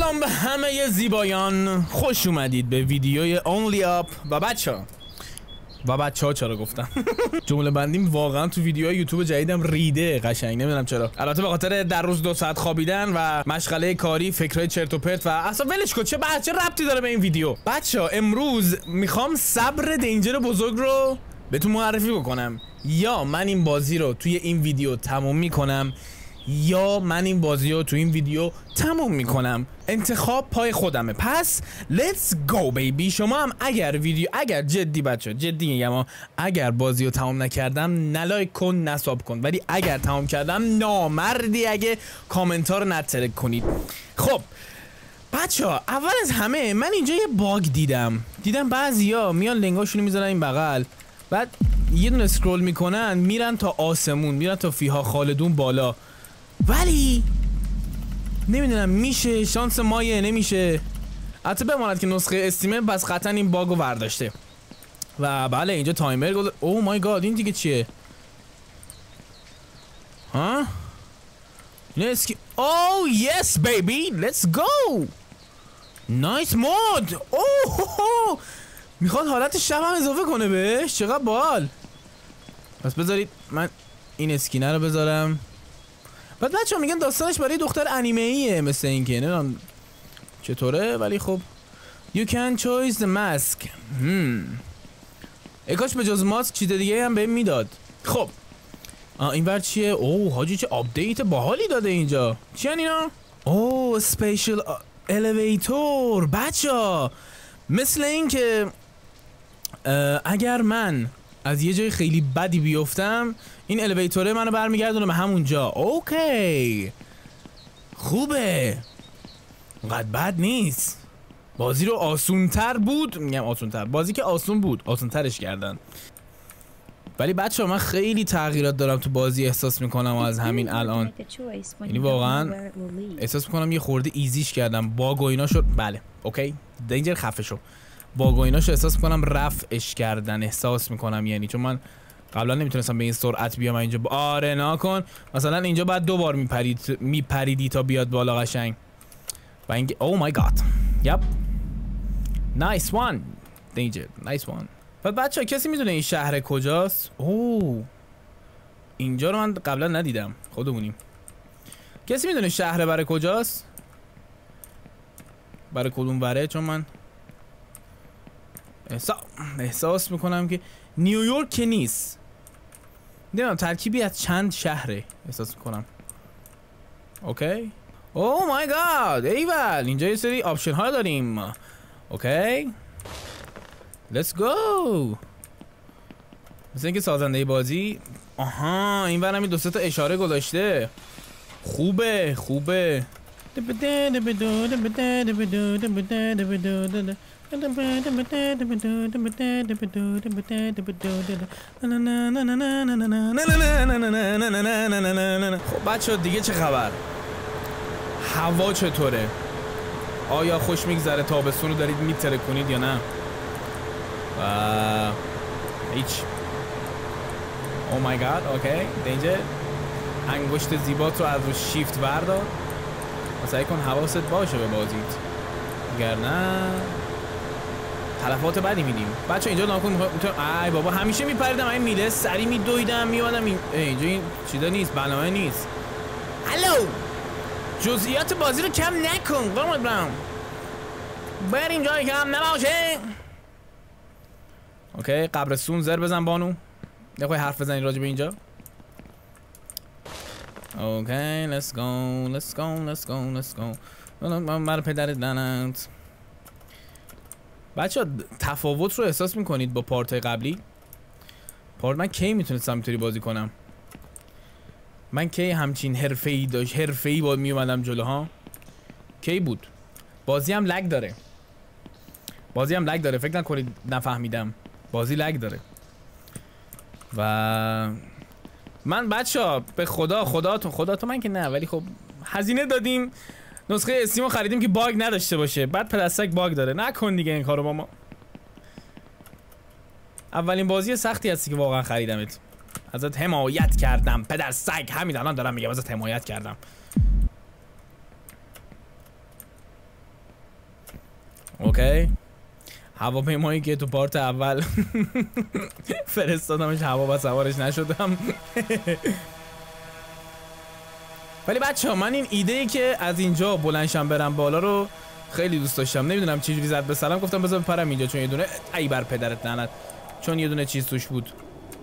سلام به همه زیبایان، خوش اومدید به ویدیوی Only Up و بچه ها چرا گفتم جمله بندیم واقعا تو ویدیوهای یوتیوب جدیدم ریده قشنگ، نمیدونم چرا. البته به خاطر در روز 2 ساعت خوابیدن و مشغله کاری، فکرای چرت و پرت و اصلا ولش کن. چه ربطی داره به این ویدیو؟ بچه‌ها امروز میخوام صبر دینجر بزرگ رو بهتون معرفی بکنم. یا من این بازی رو توی این ویدیو تموم میکنم یا من این بازی رو تو این ویدیو تموم میکنم. انتخاب پای خودمه. پس let's go baby. شما هم اگر جدی بچه جدی میگم، اگر بازی رو تمام نکردم نلایک کن نساب کن، ولی اگر تمام کردم نامردی اگه کامنت ها رو نترک کنید. خب بچه ها اول از همه من اینجا یه باگ دیدم بعضیا میان لنگاشونو میذارن این بغل، بعد یه دونه اسکرول میکنن میرن تا آسمون، میرن تا فیها خالدون بالا، ولی نمیدونم میشه، شانس مایه نمیشه. حتی بماند که نسخه استیمه بس قطعا این باگو برداشته. و بله اینجا تایمر گذاشت. اوه مای گاد این دیگه چیه؟ ها؟ نه اسکی. اوه یس بیبی لیتس گو. نایس مود. اوه میخواد حالت شب هم اضافه کنه بهش، چقدر بال. پس بذارید من این اسکینه رو بذارم. بعد بچه‌ها میگن داستانش برای دختر انیمه ایه، مثل این که نمیدونم چطوره، ولی خب you can choose the mask. ای کاش به جز ماسک چیز دیگه هم بهم میداد. خب این ور چیه؟ اوه حاجی چه آپدیت باحالی داده اینجا. چی ان اینا؟ اوه سپیشال الیویتور. بچه‌ها مثل این که اگر من از یه جای خیلی بدی بیفتم این الیویتوره منو برمیگردونه به همون جا. اوکی خوبه، اونقدر بد نیست. بازی رو آسونتر بود، میگم آسونتر، بازی که آسون بود آسونترش کردن. ولی بچه ها من خیلی تغییرات دارم تو بازی احساس میکنم از همین الان. یعنی واقعا احساس میکنم یه خورده ایزیش کردم. باگ و اینا شد. بله اوکی دینجر خفه شو. باگ و اینا شو احساس میکنم رفعش کردن، احساس میکنم. یعنی چون من قبلا نمیتونستم به این سرعت بیام اینجا. آره نکن مثلا اینجا بعد 2 بار میپریدی تا بیاد بالا قشنگ. و اینکه او مای گاد یپ نایس وان دینجر نایس وان. بعد بچه‌ها کسی میدونه این شهر کجاست؟ اوه اینجا رو من قبلا ندیدم. خودمونیم. کسی میدونه شهر برای کجاست؟ برای کدوم بره؟ چون من احساس میکنم که نیویورک که نیست، نمیدونم ترکیبی از چند شهره احساس میکنم. اوکی اوه مای گاد ایول اینجا یه سری آپشن ها داریم. اوکی لیتس گو. مثل اینکه سازنده بازی آها این برم این 2-3 تا اشاره گذاشته. خوبه خب بچه دیگه چه خبر؟ هوا چطوره؟ آیا خوش میگذره؟ تابستون رو دارید میتره کنید یا نه؟ هیچ. او مای گاد اوکی دینجر. انگشت زیبات رو از رو شیفت بردار و سعی کن حواست باشه به بازیت، اگر نه تلفات بدی میدیم. بچه اینجا ناکن ای بابا همیشه میپریدم این میله سری میدویدم میومدم اینجا این چیزا نیست، برنامه نیست. الو جزئیات بازی رو کم نکن قرمت برم، بریم جایی کم نباشه. اوکی قبرستون زر بزن بانو، نخوای حرف بزنی راجع به اینجا. اوکی let's go من پدرت لعنت. بچه تفاوت رو احساس میکنید با پارت قبلی؟ من کی میتونستم اینطوری بازی کنم؟ من کی همچین حرفه‌ای داشت، حرفه‌ای با میومدم جلوها؟ کی بود؟ بازی هم لگ داره. فکر نکنید نفهمیدم. بازی لگ داره. و من بچه‌ها به خدا تو من که نه، ولی خب هزینه دادیم نسخه استیمو خریدیم که باگ نداشته باشه، بعد پلاستیک باگ داره. نکن دیگه این کارو با ما. اولین بازی سختی هستی که واقعا خریدمت. ازت حمایت کردم پدر سگ، همین الان دارم میگم ازت حمایت کردم. اوکی. هواپیمایی که تو پارت اول فرستادمش هوا و سوارش نشدم. ولی بچه ها من این ایده ای که از اینجا بلندشم برم بالا رو خیلی دوست داشتم. نمیدونم چه جوری زد به سلام، گفتم بذار بپرم اینجا چون یه دونه ای بر پدرت لعنت، چون یه دونه چیز توش بود.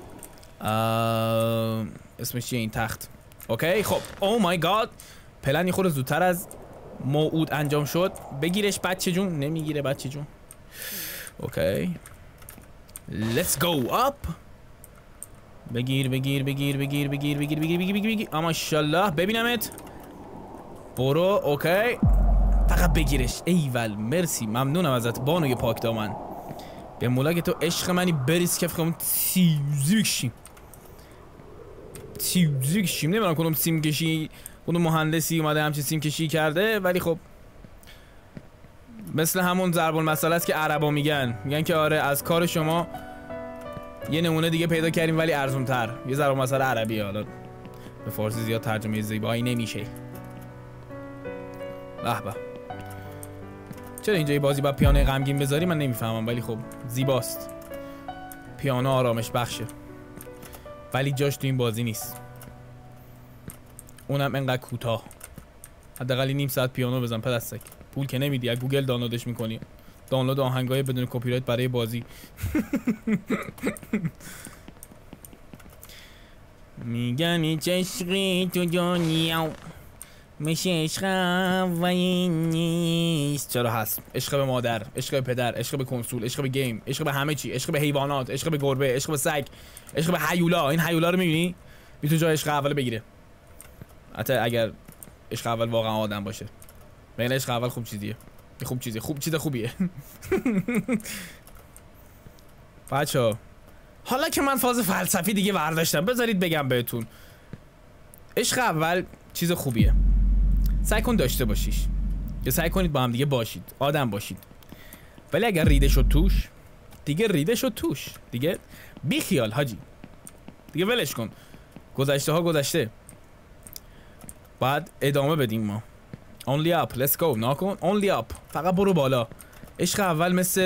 اسمش چیه این تخت؟ اوکی خب. او مای گاد، پلن یه خورده زودتر از موعود انجام شد. بگیرش بچه جون. نمیگیره بچه جون. اوکی let's go up. بگیر بگیر بگیر بگیر بگیر بگیر بگیر بگیر بگیر. ماشاءالله ببینمت. برو. اوکی فقط بگیرش. ایول مرسی ممنونم ازت بانوی پاک دامن. به مولا که تو عشق منی بریز کف خمون تیوزی بکشیم. تیوزی بکشیم. نمیدونم کنم سیم کشی اون مهندسی اومده همچین سیم کشی کرده، ولی خب مثل همون ضرب المثل است که عربا میگن که آره از کار شما یه نمونه دیگه پیدا کردیم ولی ارزون تر. یه ضرب المثل عربیه، حالا به فارسی زیاد ترجمه زیبایی نمیشه. به به. چرا اینجا بازی با پیانو غمگین بذاری من نمیفهمم، ولی خب زیباست. پیانو آرامش بخشه، ولی جاش تو این بازی نیست. اونم انقدر کوتاه. حداقل نیم ساعت پیانو بزن پدستک. پول که نمیدی، از گوگل دانلودش میکنی. دانلود آهنگای بدون کپی رایت برای بازی. میگن عشقی تو دنیا میشه عشق اولی نیست. چرا هست؟ عشق به مادر، عشق به پدر، عشق به کنسول، عشق به گیم، عشق به همه چی، عشق به حیوانات، عشق به گربه، عشق به سگ، عشق به هیولا. این هیولا رو میبینی؟ میتونه جای عشق اول بگیره. حتی اگر عشق اول واقعا آدم باشه. بین عشق اول خوب چیزیه. خوب چیزیه. خوب چیز خوبیه. بچه‌ها حالا که من فاز فلسفی دیگه برداشتم، بذارید بگم بهتون. عشق اول چیز خوبیه. سعی کن داشته باشیش. یا سعی کنید با هم دیگه باشید. آدم باشید. ولی اگر ریده شد توش، دیگه ریده شد توش. دیگه بی خیال حاجی. دیگه ولش کن. گذشته ها گذشته. بعد ادامه بدیم ما. Only up. Let's go. ناکن. Only up. فقط برو بالا. عشق اول مثل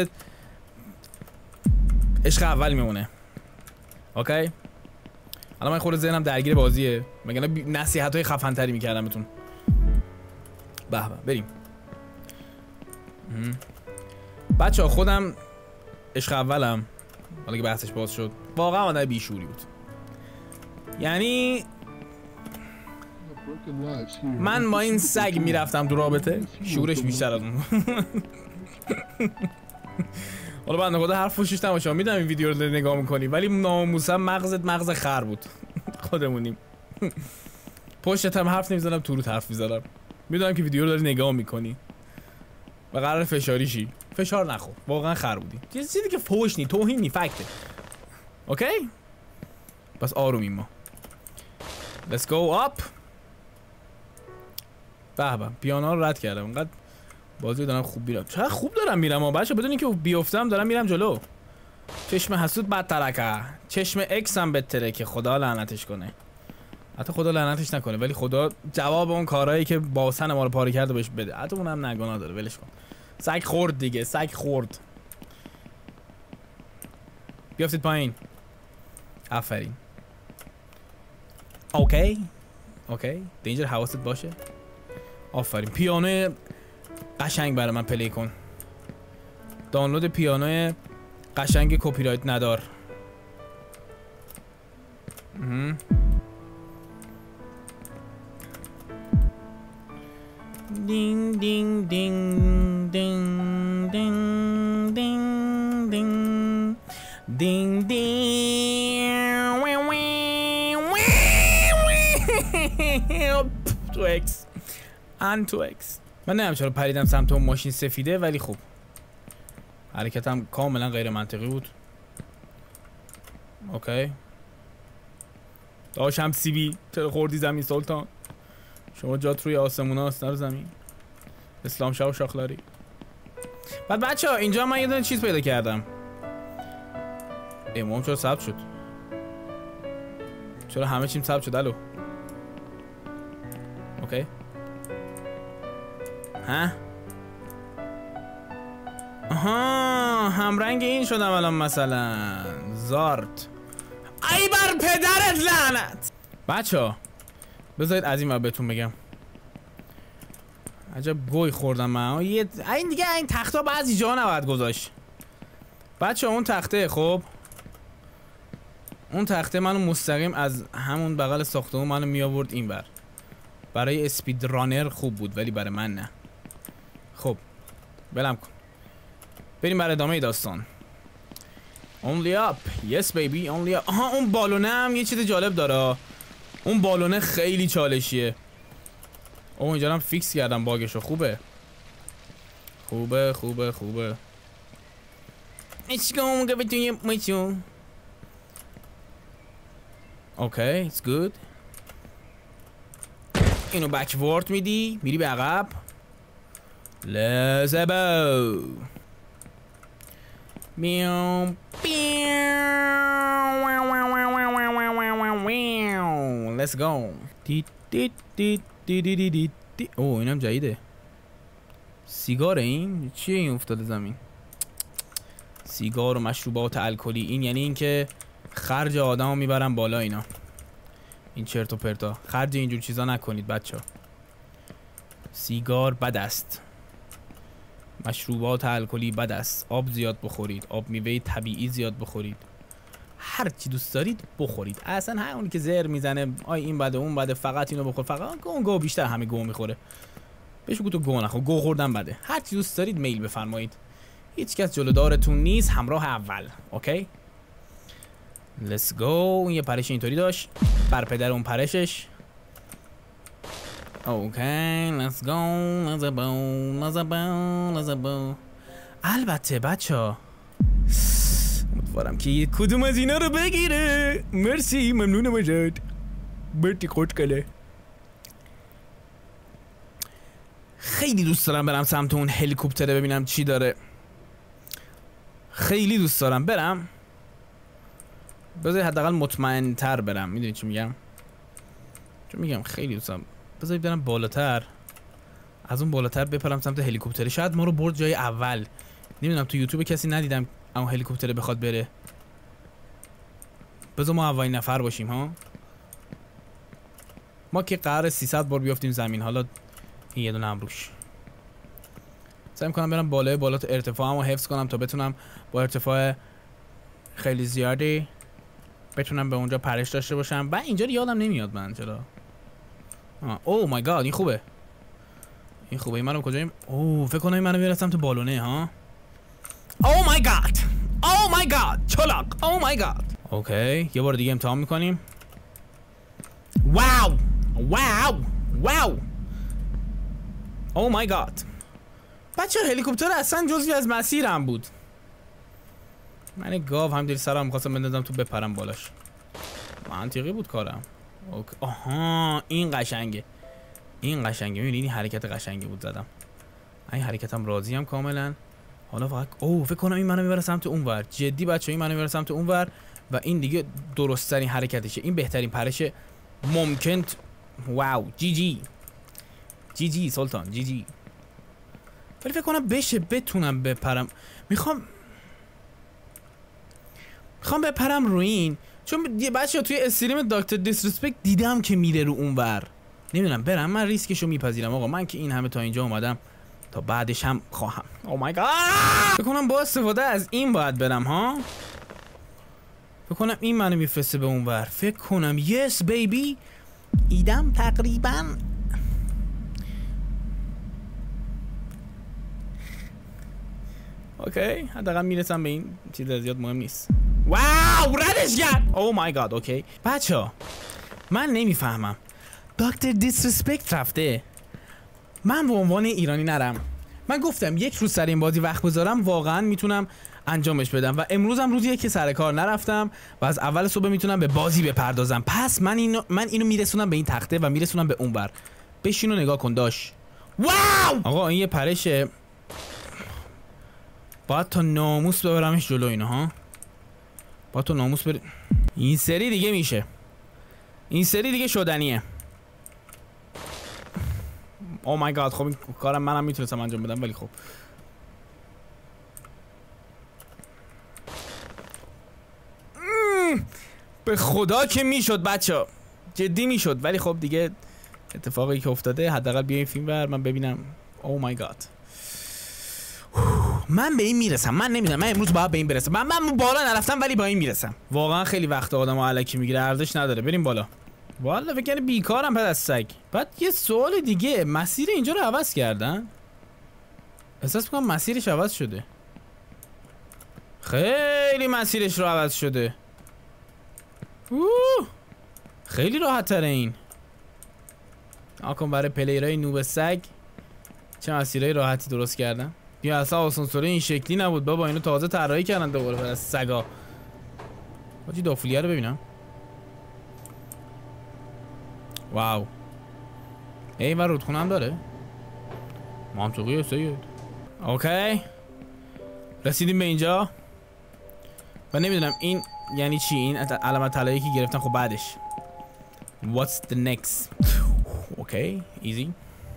عشق اول میمونه. اوکی؟ الان من خورده ذهنم درگیر بازیه. مگه نصیحت‌های خفن‌تری می‌کردم بهتون. به به بریم. بچه‌ها خودم عشق اولم، حالا که بحثش باز شد، واقعا آدم بیشوری بود. یعنی من با این سگ میرفتم تو رابطه، شورش بیشتر از اون. حالا بنده خدا حرف فوشش نباشه، میدونم این ویدیو رو نگاه میکنی، ولی ناموسا مغزت مغز خر بود. خودمونیم. پشتت هم حرف نمیزنم، تو روت حرف میزنم. میدونم که ویدیو رو داری نگاه میکنی و قرار فشاری شی. فشار نخور، واقعا خر بودی. چیزی که فوش نی، توهین نی، فکته. اوکی؟ بس آرومیم ما. Let's go up. به به پیانو رو رد کردم. انقدر بازی دارم خوب میرم. چقدر خوب دارم میرم ها بچه، بدون اینکه بیافتم دارم میرم جلو. چشم حسود بد ترکه، چشم اکس هم بهتره که خدا لعنتش کنه. حتی خدا لعنتش نکنه، ولی خدا جواب اون کارهایی که با سن ما رو پاره کرده بهش بده. حتی اونم نه گناه داره، ولش کن. سگ خورد دیگه، سگ خورد. بیافتید پایین. آفرین. اوکی اوکی دینجر حواست باشه. آفرین. پیانو قشنگ برای من پلی کن. دانلود پیانو قشنگ کپی رایت ندار. دینگ دینگ دینگ دینگ دینگ دینگ دینگ دینگ دینگ تو اکس ان تو اکس. من نمیدونم چرا پریدم سمت اون ماشین سفیده، ولی خب حرکتم کاملا غیر منطقی بود. اوکی داشتم سی بی. چرا خوردی زمین سلطان؟ شما جات روی آسمون هاست نه زمین. اسلام شاه و شاخلاری. بعد بچه ها اینجا من یه دونه چیز پیدا کردم. امام چرا ثبت شد؟ چرا همه چیم ثبت شد؟ الو اوکی ها آها همرنگ این شدم الان مثلا. زارت ای بر پدرت لعنت. بچه‌ها بذارید از این بهتون بگم عجب گوی خوردم من. این دیگه این تختا بعضی جا نباید گذاشت. بچه اون تخته، خب اون تخته منو مستقیم از همون بغل ساختمون منو می آورد این بر. برای اسپید رانر خوب بود ولی برای من نه. خب بلم کن بریم برای ادامه داستان. Only up yes baby only up. آها اون بالونه هم یه چیز جالب داره. اون بالونه خیلی چالشیه. اوه اینجا هم فیکس کردم باگشو. خوبه خوبه خوبه خوبه. اشکام که بتونیم میشون. اوکی it's good. اینو بکورد میدی میری به عقب. لزبو میاو let's go. اوه اینم جدیده. سیگار این چیه این افتاده زمین؟ سیگار و مشروبات الکلی. این یعنی اینکه خرج آدمو میبرن بالا اینا. این چرت و پرتا خرج اینجور چیزا نکنید بچه ها. سیگار بد است. مشروبات الکلی بد است. آب زیاد بخورید. آب میوه طبیعی زیاد بخورید. هر چی دوست دارید بخورید. اصلا هر اونی که زهر میزنه آی این بده اون بده فقط اینو بخور فقط گو بیشتر همه گو میخوره. بهش بگو تو گو نخور. گو خوردن بده. هر چی دوست دارید میل بفرمایید. هیچ کس جلودارتون نیست. همراه اول. اوکی let's go. اون یه پرش اینطوری داشت بر پدر اون پرشش. اوکی let's go. لازبو. البته بچه امیدوارم که کدوم از اینا رو بگیره. مرسی ممنونم ازت. برتی خوش کله. خیلی دوست دارم برم سمت اون هلیکوپتره ببینم چی داره. خیلی دوست دارم برم. بذاری حداقل مطمئن تر برم. میدونی چی میگم؟ چون میگم خیلی دوست دارم. بذاری برم بالاتر. از اون بالاتر بپرم سمت هلیکوپتر. شاید ما رو برد جای اول. نمیدونم تو یوتیوب کسی ندیدم اون هلیکوپتر بخواد بره. بذار ما اولین نفر باشیم ها. ما که قرار 300 بار بیافتیم زمین. حالا این یه دونه هم روش. سعی می‌کنم برم بالا تا ارتفاعمو حفظ کنم تا بتونم با ارتفاع خیلی زیادی بتونم به اونجا پرش داشته باشم. و اینجا یادم نمیاد من چرا. اوه مای گاد این خوبه. این خوبه. این منو کجاییم؟ اوه فکر کنم این منو برسم تو بالونه ها. اوه مای گاد. اوه مای گاد. چلاق. اوه مای گاد. اوکی یه بار دیگه امتحان میکنیم. واو واو واو. اوه مای گاد. بچه هلیکوپتر اصلا جزوی از مسیرم بود. من گاو هم دیر سرم میخواستم بندازم تو بپرم بالاش. منطقی بود کارم. اوکی. آها این قشنگه. این قشنگه. میبینی این حرکت قشنگی بود زدم. این حرکتم راضیم کاملا. حالا فقط اوه فکر کنم این منو میبره سمت اونور. جدی بچه این منو میبره سمت اونور و این دیگه درست ترین حرکتشه. این بهترین پرش ممکن. واو جی جی جی جی سلطان جی جی. ولی فکر کنم بشه بتونم بپرم. میخوام بپرم رو این. چون بچه توی استریم دکتر دیسرسپکت دیدم که میره رو اونور. نمیدونم برم. من ریسکشو میپذیرم آقا. من که این همه تا اینجا اومدم تا بعدش هم خواهم. او مای گاد. فکر کنم با استفاده از این باید برم ها. فکر کنم این منو میفرسته به اونور. فکر کنم یس بیبی. ایدم تقریبا اوکی حداقل میرسم به این چیز زیاد مهم نیست. واو ردش کرد. او مای گاد. اوکی بچه من نمیفهمم. دکتر دیسرسپکت رفته من به عنوان ایرانی نرم. من گفتم یک روز سر این بازی وقت بذارم واقعا میتونم انجامش بدم و امروزم روزیه که سر کار نرفتم و از اول صبح میتونم به بازی بپردازم. پس من اینو میرسونم به این تخته و میرسونم به اونور. بشینو نگاه کن داش. واو آقا این یه پرشه. باید تا ناموس ببرمش جلو اینو ها. باید تا ناموس بره. این سری دیگه میشه. این سری دیگه شدنیه. او مای گاد. خب این کارم منم میتونستم انجام بدم ولی خب به خدا که میشد بچه، جدی میشد، ولی خب دیگه اتفاقی که افتاده حداقل بیا این فیلم بر من ببینم. او مای گاد، من به این میرسم. من نمیدونم، من امروز باید به این برسم. من بالا نرفتم ولی با این میرسم. واقعا خیلی وقت آدمو الکی میگیره، ارزش نداره. بریم بالا. والا فکر کنم بیکارم پد از سگ. بعد یه سوال دیگه، مسیر اینجا رو عوض کردن؟ احساس میکنم مسیرش عوض شده. خیلی مسیرش رو عوض شده. خیلی راحت تره این. آکن برای پلیرای نوب سگ چه مسیرهای راحتی درست کردن. بیا اصلا آسانسوره این شکلی نبود بابا، اینو تازه طراحی کردن دوباره برای سگا. حاجی داخلیه رو ببینم. واو. این ور رودخونه هم داره. منطقیه سید. اوکی رسیدیم به اینجا و نمیدونم این یعنی چی. این علامت طلایی که گرفتن خب بعدش What's the next؟ اوکی ایزی.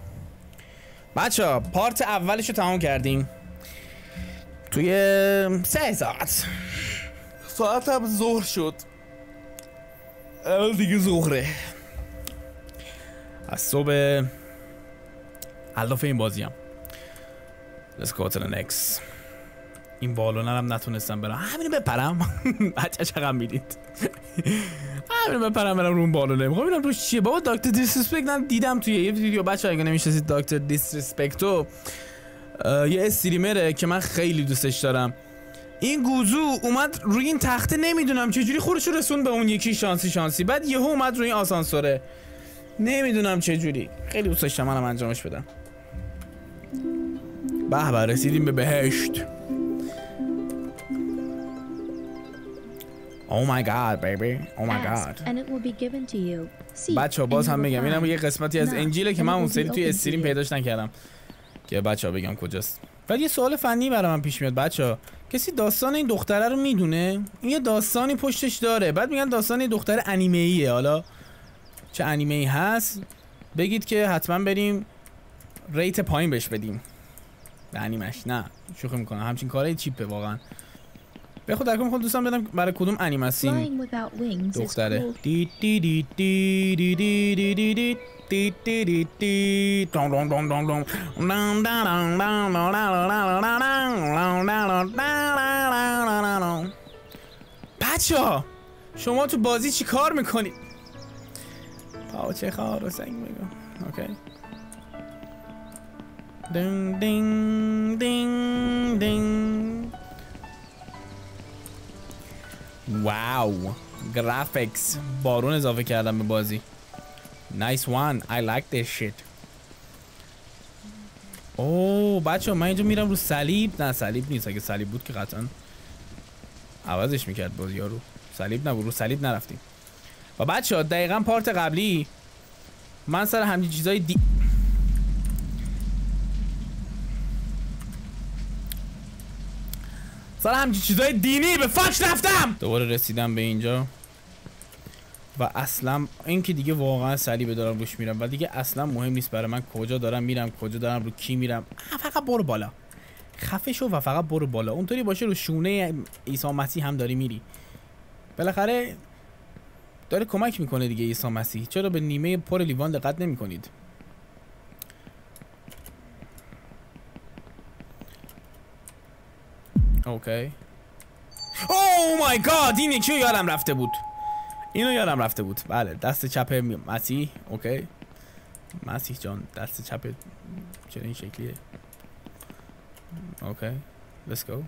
بچه پارت اولش رو تمام کردیم توی 3 ساعت. ساعت هم ظهر شد، الان دیگه ظهره. از صبح الاف این بازی هم. Let's go to the next. این بالونه هم نتونستم برم، همینو بپرم. بچه چقدر میدید. همینو بپرم برم رو اون بالونه. میخوام ببینم روش چیه بابا. دکتر دیسریسپکت من دیدم توی یه ویدیو. بچه اگه نمیشناسید دکتر دیسریسپکتو یه استریمره که من خیلی دوستش دارم. این گوزو اومد روی این تخته، نمیدونم چجوری خودش رو رسون به اون یکی شانسی، بعد یهو اومد روی این آسانسوره، نمیدونم چجوری. خیلی دوست داشتم منم انجامش بدم. به به رسیدیم به بهشت. Oh my god baby, oh my god. بچه ها باز هم میگم اینم یه قسمتی از انجیله که من اون سری توی استریم پیداش نکردم که بچه ها بگم کجاست. ولی یه سوال فنی برای من پیش میاد بچه ها، کسی داستان این دختره رو میدونه؟ این یه داستانی پشتش داره، بعد میگن داستان این دختر انیمه ایه. حالا چه انیمه ای هست بگید که حتما بریم ریت پایین بهش بدیم به انیمش. نه شوخی میکنم، همچین کارهای چیپه واقعا. به خود درکم میخوام دوستان بدم برای کدوم انیمه سین دختره. دی دی دی دی دی دی دی دی دی دی دی دی دی دون دون دون دون دون. بچه‌ها شما تو بازی چی کار میکنید؟ پاوچه خار و سنگ میگم. اوکی. دینگ دینگ دینگ دینگ. واو گرافیکس، بارون اضافه کردم به بازی. نایس وان، I like this shit. اوه بچه من اینجا میرم رو صلیب. نه صلیب نیست، اگه صلیب بود که قطعا عوضش میکرد بازی ها. رو صلیب نبود، رو صلیب نرفتیم. و بچه ها دقیقا پارت قبلی من سر همین چیزای سر همچین چیزای دینی به فاش رفتم. دوباره رسیدم به اینجا و اصلا این که دیگه واقعا صلیب دارم روش میرم و دیگه اصلا مهم نیست برای من کجا دارم میرم، کجا دارم رو کی میرم. فقط برو بالا، خفه شو و فقط برو بالا. اونطوری باشه رو شونه عیسی مسیح هم داری میری. بالاخره داره کمک میکنه دیگه عیسی مسیح. چرا به نیمه پر لیوان دقت نمیکنید؟ اوکی. اوه مای گاد، این یکی یادم رفته بود. اینو یادم رفته بود. بله دست چپ مسیح. اوکی مسیح جان دست چپ چرا این شکلیه؟ اوکی let's go.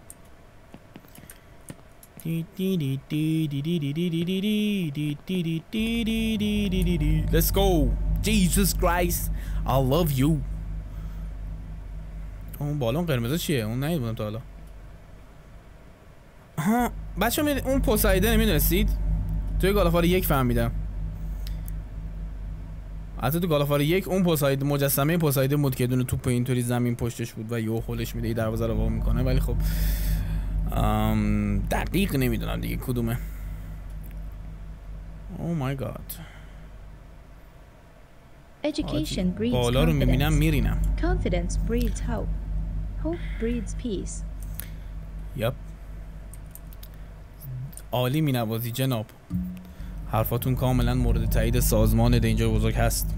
Let's go. Jesus Christ I love you. اون بالون قرمز چیه؟ اون ندیدم تا حالا. ها بچه اون پوسایدن میدونستید؟ توی گال آف وار 1 فهمیدم. حتی تو گال آف وار 1 اون پوسایدن، مجسمه پوسایدن بود که دونه توپ اینطوری زمین پشتش بود و یهو خودش میده دروازه رو وا میکنه. ولی خب دقیق نمیدونم دیگه کدومه. او مای گاد. بالا رو میبینم میرینم. Confidence breeds hope. Hope breeds peace. یپ عالی مینوازی جناب. حرفاتون کاملا مورد تایید سازمان دینجر بزرگ هست.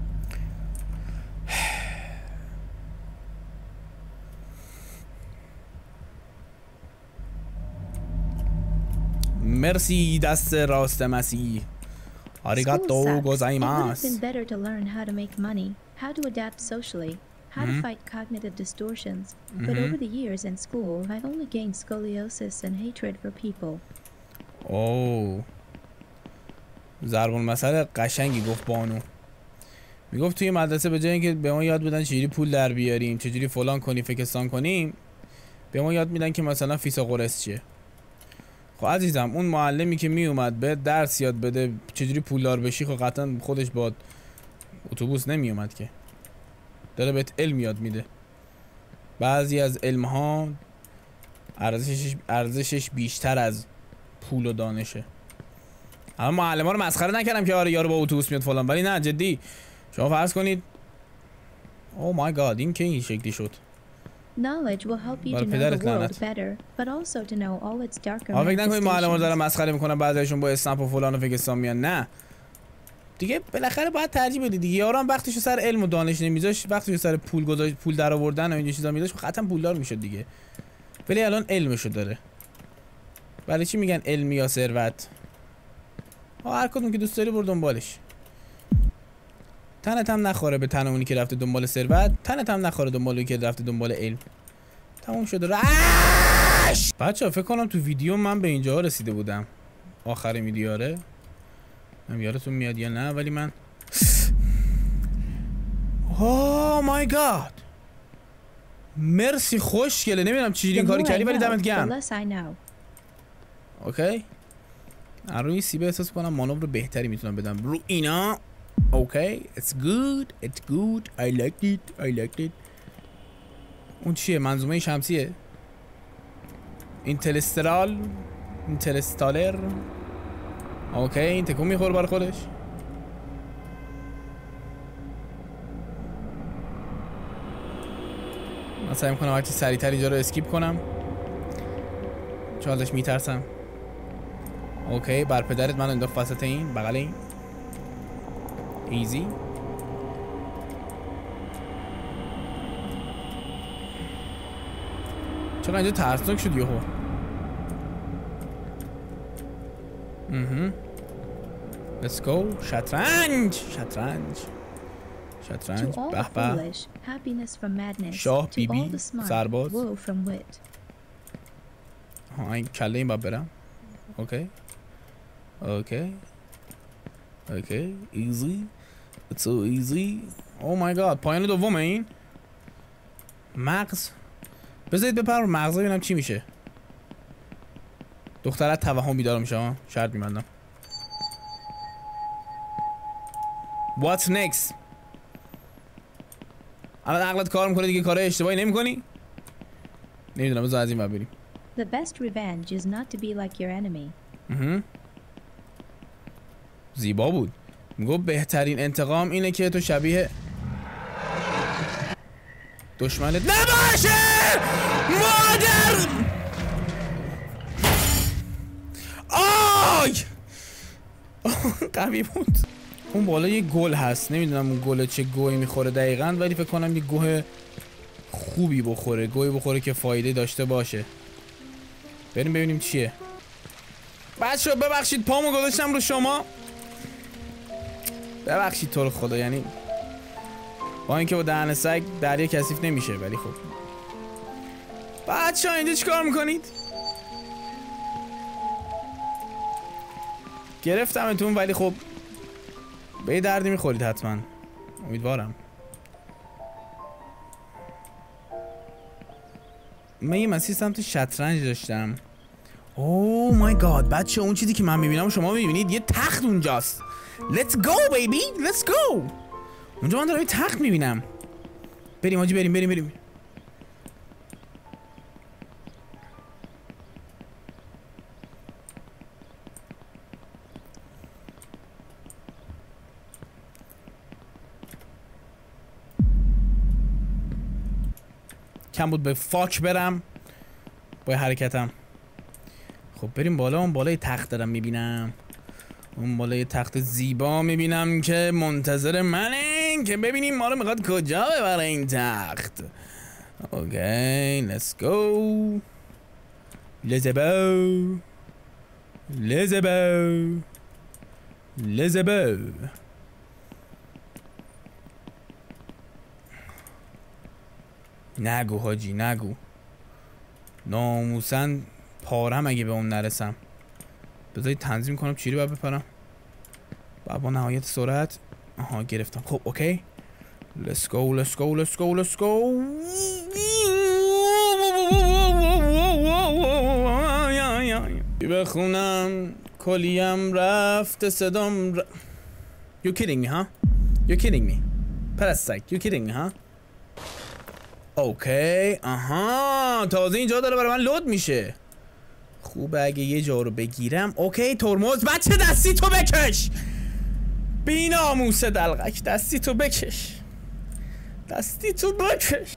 مرسی دست راست مسیح. آریگاتو گوزایماس. It would have been better to learn how to make money, how to adapt socially, how to fight cognitive distortions. But over the years in school, I've only gained scoliosis and hatred for people. اوه ضرب المثل قشنگی گفت بانو. میگفت توی مدرسه به جای اینکه به ما یاد بدن چجوری پول در بیاریم، چجوری فلان کنیم، فکستان کنیم، به ما یاد میدن که مثلا فیس و قرص چیه. خب عزیزم اون معلمی که می اومد به درس یاد بده چجوری پولدار بشی، خب قطعا خودش با اتوبوس نمی اومد که، داره بهت علم یاد میده. بعضی از علم ها ارزشش بیشتر از پول و دانشه. اما معلم ها رو مسخره نکردم که آره یارو با اتوبوس میاد فلان، ولی نه جدی شما فرض کنید او مای گاد این که این شکلی شد. Knowledge will help you to know the world better, but also to know all its darker فکر نکنید معلم ها رو دارن manifestations. مسخره میکنن، بعضیشون با اسنپ و فلان و فکستان میان. نه دیگه بالاخره باید ترجیح بدی دیگه. یارو هم وقتشو سر علم و دانش نمیذاش، وقتشو سر پول گذاشت، پول در آوردن و این چیزا میذاش، قطعا پولدار میشد دیگه. ولی الان علمشو داره. برای چی میگن علم یا ثروت؟ هر کدوم که دوست داری برو دنبالش. تنت هم نخوره به تن اونی که رفته دنبال ثروت، تنت هم نخوره دنبال اونی که رفته دنبال علم. تموم شده رش. بچه‌ها فکر کنم تو ویدیو من به اینجا رسیده بودم. آخر ویدیو آره. من یادتون میاد یا نه، ولی من اوه مای گاد مرسی خوشگله. نمیدونم چجوری این کارو کردی ولی دمت گرم. اوکی روی سیبه احساس کنم مانور بهتری میتونم بدم رو اینا. اوکی it's good I liked it. اون چیه؟ منظومه شمسیه؟ اینترستالر. اوکی این تکون میخوره بر خودش. من سعی میکنم هرچی سریعتر اینجا رو اسکیپ کنم چون ازش میترسم. اوکی بر پدرت من انداخت وسط این بغل این ایزی. چرا اینجا ترسناک شد یهو؟ Let's go. شطرنج به به. شاه بیبی سرباز. این کله این باید برم. اوکی ایزی. It's so easy. Oh my god پایان دومه این. مغز بذارید بپرم مغز ببینم چی میشه. دخترت توهم بیدار میشه. شرط میبندم. What's next؟ الان عقلت کار میکنه دیگه، کار اشتباهی نمیکنی؟ نمیدونم بذار از این بریم. The best revenge is not to be like your enemy. زیبا بود. میگو بهترین انتقام اینه که تو شبیه دشمنت نباشه. مادر آی قوی بود. اون بالا یه گل هست، نمیدونم اون گل چه گویی میخوره دقیقاً، ولی فکر کنم یه گوه خوبی بخوره، گویی بخوره که فایده داشته باشه. بریم ببینیم چیه. بچه‌ها ببخشید پامو گذاشتم رو شما، ببخشید تو رو خدا. یعنی با اینکه با دهن سگ دریا کثیف نمیشه، ولی خب بچه‌ها اینجا چیکار میکنید؟ گرفتمتون ولی خب به یه دردی میخورید حتما، امیدوارم. من یه مسیر سمت شطرنج داشتم. اوه مای گاد بچه اون چیزی که من میبینم شما میبینید، یه تخت اونجاست. Let's go baby let's go. اونجا من دارم یه تخت میبینم. بریم آجی بریم. کم بود به فاک برم با حرکتم. خب بریم بالا. اون بالای تخت دارم میبینم. اون بالا یه تخت زیبا میبینم که منتظر منه که ببینیم ما رو میخواد کجا ببره این تخت. اوکی let's go. لزبو لزبو لزبو. نگو حاجی نگو، ناموسن پارم اگه به اون نرسم. بذارید تنظیم کنم چیری باید بپرم. باید با نهایت سرعت. آها گرفتم. خب اوکی let's go let's go let's go let's go. بخونم کلیم رفت صدام You kidding me huh? You kidding me? پرستک You kidding me huh? اوکی آها تازه اینجا داره برای من لود میشه. خوبه اگه یه جا رو بگیرم. اوکی ترمز بچه دستی تو بکش. بی ناموس دلغک دستی تو بکش. دستی تو بکش.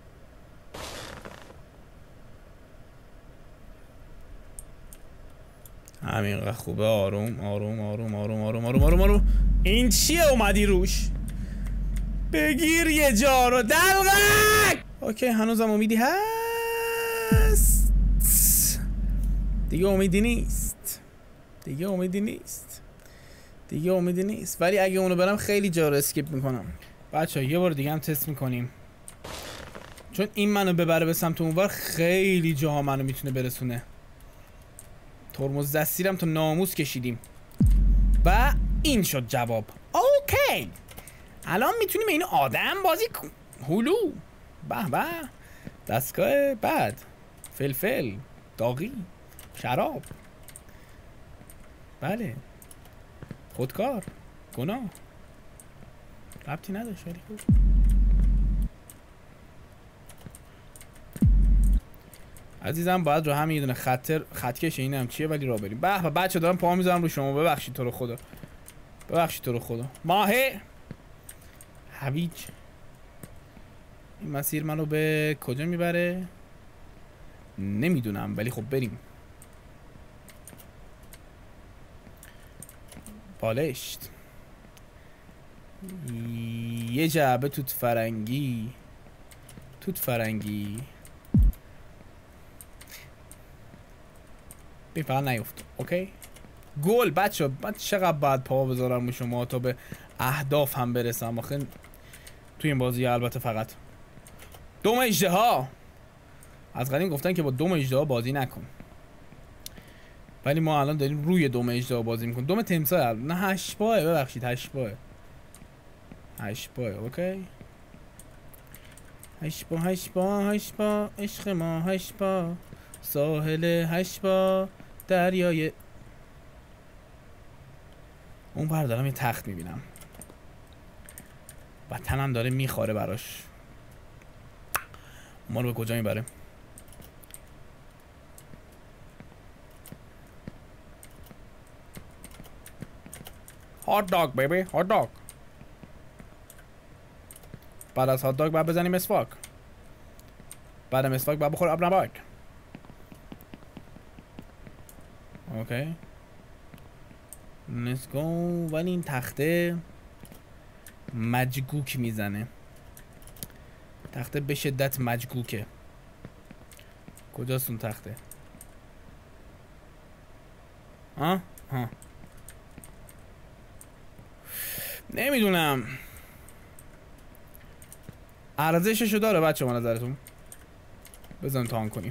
همینقدر خوبه. آروم آروم آروم آروم آروم آروم آروم آروم. این چیه اومدی روش؟ بگیر یه جا رو دلغک. اوکی هنوزم امیدی هست. دیگه امیدی نیست. دیگه امیدی نیست. دیگه امیدی نیست. ولی اگه اونو برم خیلی جا رو اسکیپ میکنم. بچه یه بار دیگه هم تست میکنیم، چون این منو ببره به سمت اونور خیلی جاها منو میتونه برسونه. ترمز دستیرم تا ناموس کشیدیم و این شد جواب. اوکی الان میتونیم اینو آدم بازی هلو. به به دستگاه بعد فلفل داغی شراب. بله خودکار گناه ربطی نداشت ولی خوب. عزیزم باید رو همین یه دونه خطکش اینم چیه ولی را بریم. به بچه دارم پا میذارم رو شما. ببخشید تو رو خدا. ببخشید تو رو خدا. ماهه هویج. این مسیر منو به کجا میبره نمیدونم ولی خب بریم. بالشت یه جعبه توت فرنگی. توت فرنگی بی فقط نیفت. اوکی گل بچه من چقدر باید پا بذارم شما تا به اهداف هم برسم. آخه توی این بازی البته فقط دوم اژدها. از قدیم گفتن که با دوم اژدها بازی نکن، ولی ما الان داریم روی دوم اژدها بازی میکنیم. دوم تمساح نه 8 پاه. ببخشید 8 پاه. 8 پاه اوکی 8 پاه 8 پاه 8 پاه عشق ما 8 پاه ساحل 8 پاه دریای. اون بر دارم یه تخت میبینم و تنم داره میخواره براش. ما رو به کجا میبره؟ هات داگ بیبی هات داگ. بعد از هات داگ باید بزنیم مسواک. بعد مسواک باید بخور آب نبات. اوکی let's go. ولی این تخته مجگوک میزنه. تخته به شدت مجگوکه. کجاست اون تخته؟ ها نمیدونم ارزششو داره بچه ما نظرتون؟ بزن تان کنیم.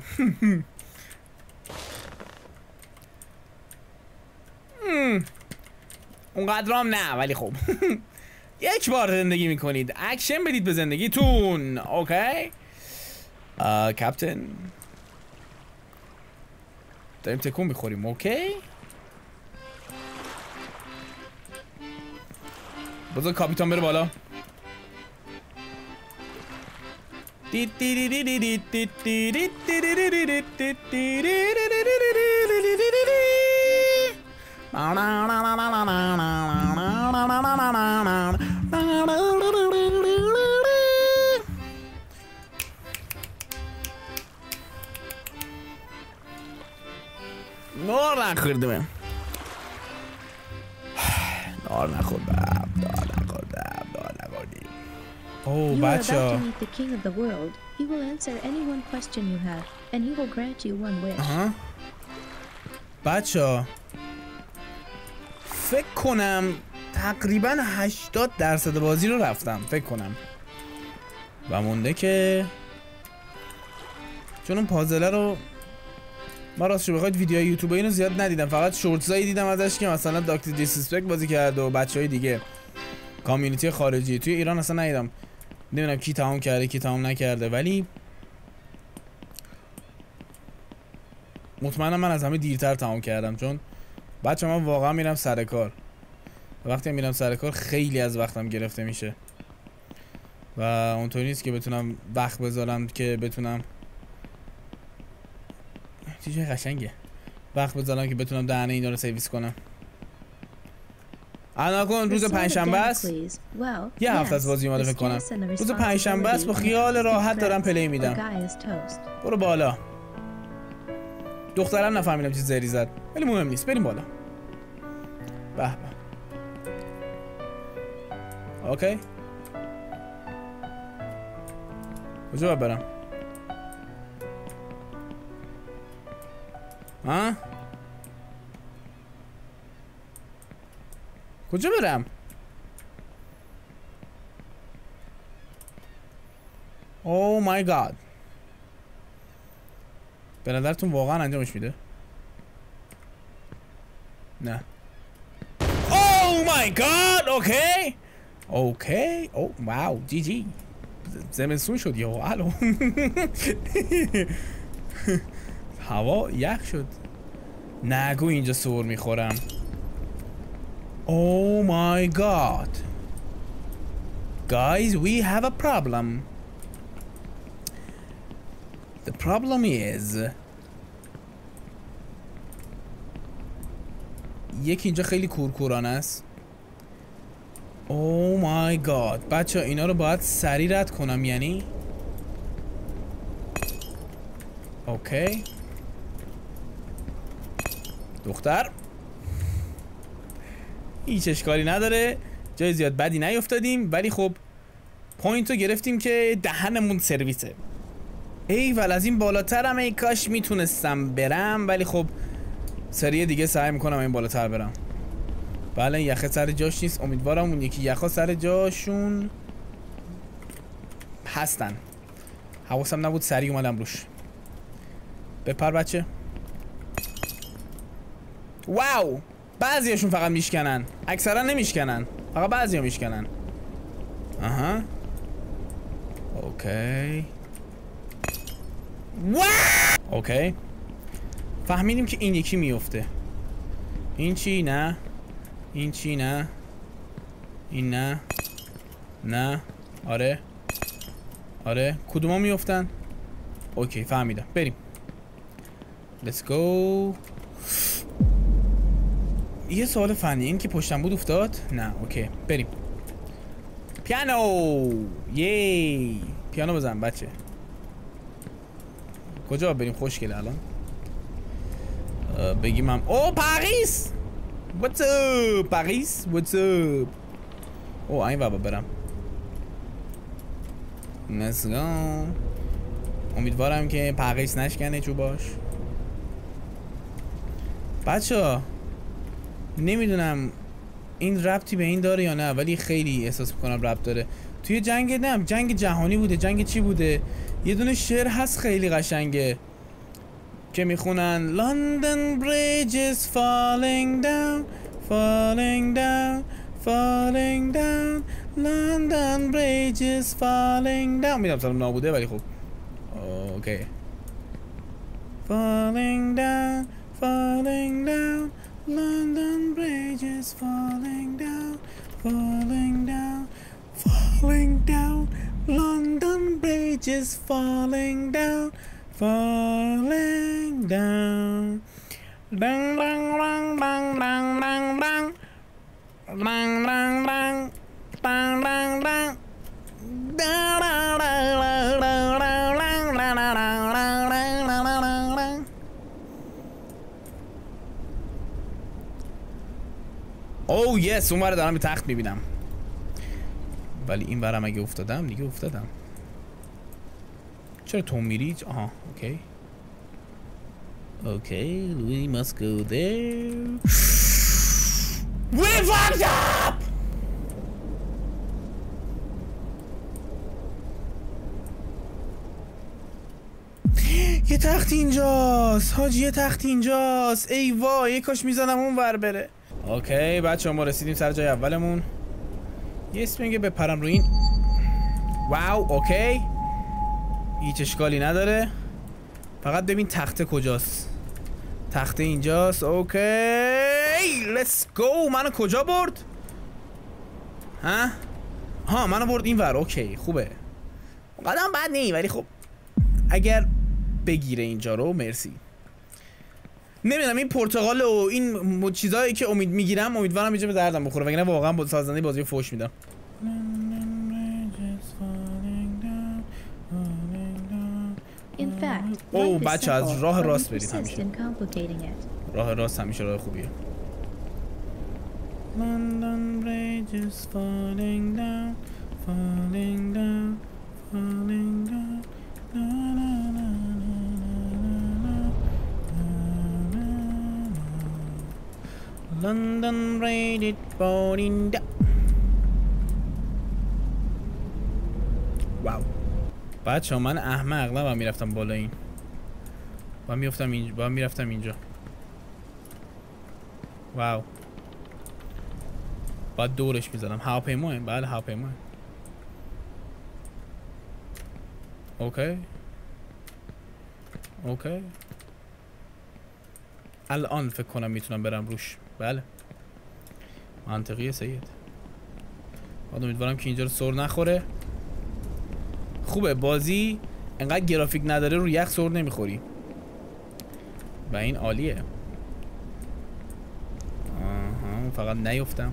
اونقدرام نه ولی خب یک بار زندگی میکنید اکشن بدید به زندگیتون. اوکی کپتن داریم تکون میخوریم. اوکی بذار کاپیتان بره بالا. نور نخوردم. اوه You are about بچه to meet the king of the world. He will answer any one question you have, and he will grant you one wish. بچه فکر کنم تقریبا 80% بازی رو رفتم فکر کنم و مونده که چون اون پازله رو ما راستش بخواید ویدیوهای یوتیوب اینو زیاد ندیدم، فقط شورتسایی دیدم ازش که مثلا داکتر دیسریسپکت بازی کرد و بچهای دیگه کامیونیتی خارجی. توی ایران اصلا ندیدم، نمیدونم کی تمام کرده کی تمام نکرده، ولی مطمئنم من از همه دیرتر تمام کردم چون بچه من واقعا میرم سر کار. وقتی میرم سر کار خیلی از وقتم گرفته میشه و اونطوری نیست که بتونم وقت بذارم که بتونم چیزی قشنگه وقت بذارم که بتونم دهنه اینا رو سرویس کنم. الان کن روز پنجشنبه است، یه هفته از بازی اومده فکر کنم. روز پنجشنبه است، با خیال راحت دارم پلی میدم. برو بالا. دخترم نفهمیدم چی زری زد ولی مهم نیست، بریم بالا. به به. اوکی کجا برم؟ ها؟ کجا برم؟ او مای گاد. به نظرتون واقعا انجامش میده؟ نه. او مای گاد. اوکی اوکی. او واو جی جی. زمستون شد یا الو. هوا یخ شد. نگو اینجا سور میخورم. Oh my god. Guys, we have a problem. The problem is یکی اینجا خیلی کورکورانه است. Oh my god. بچه اینا رو باید سریع رد کنم یعنی. اوکی دختر هیچ اشکالی نداره، جای زیاد بدی نیفتادیم ولی خب پوینت رو گرفتیم که دهنمون سرویسه. ایول از این بالاترم، ای کاش میتونستم برم ولی خب سریع دیگه سعی میکنم این بالاتر برم. بله یخه سر جاش نیست، امیدوارم اون یکی یخا سر جاشون هستن. حواسم نبود سریع اومدم روش. بپر بچه. واو بعضیاشون فقط میشکنن، اکثرا نمیشکنن، فقط بعضیا میشکنن. آها اوکی واو اوکی فهمیدیم که این یکی میفته. این چی؟ نه این چی؟ نه این نه نه آره آره کدوما میفتن؟ اوکی فهمیدم بریم. Let's go. یه سوال فنی، این که پشتم بود افتاد؟ نه اوکی بریم. پیانو یی پیانو بزن بچه. کجا بریم؟ خوشگله الان بگیم هم او پاریس what's up پاریس what's up. او این بابا برم. let's go. امیدوارم که پاریس نشکنه چوباش. بچه نمیدونم این ربطی به این داره یا نه ولی خیلی احساس میکنم ربط داره. توی جنگ نه جنگ جهانی بوده جنگ چی بوده یه دونه شعر هست خیلی قشنگه که میخونن London Bridge is falling down falling down falling down London Bridge is falling down. میدونم سلام نابوده ولی خب اوکی. falling down falling down London Bridge is falling down falling down falling down London Bridge is falling down falling down dang dang dang dang dang dang dang dang dang dang dang dang dang او یس اون ور دارم تخت میبینم، ولی این ورم اگه افتادم دیگه افتادم. چرا تو میری؟ آها اوکی اوکی we must go there. We fucked up. یه تخت اینجاست حاجی، یه تخت اینجاست. ای وای کاش میزنم اون ور بره. اوکی بچه ما رسیدیم سر جای اولمون. یه اسم میگه بپرم رو این. واو اوکی هیچ اشکالی نداره، فقط ببین تخته کجاست. تخته اینجاست. اوکی لیتس گو. منو کجا برد؟ ها منو برد این ور. اوکی خوبه، قدم بد نی، ولی خب اگر بگیره اینجا رو مرسی. نمیدونم این پرتقال و این چیزایی که میگیرم امیدوارم اینجا به دردم بخوره، وگرنه واقعا با سازنده بازی فوش میدم. او بچه از راه راست برید همیشه. راه راست همیشه راه خوبیه. London Bridge is falling down, falling down, falling down. London Bridge is falling down. واو بچه من احمق نباید میرفتم بالا، این باید میرفتم اینجا. واو باید دورش میزنم. هواپیماه. بله هواپیماه. اوکی اوکی الان فکر کنم میتونم برم روش. بله منطقیه سید. امیدوارم که اینجا رو سر نخوره. خوبه بازی انقدر گرافیک نداره رو یخ سر نمیخوری و این عالیه. آها فقط نیفتم.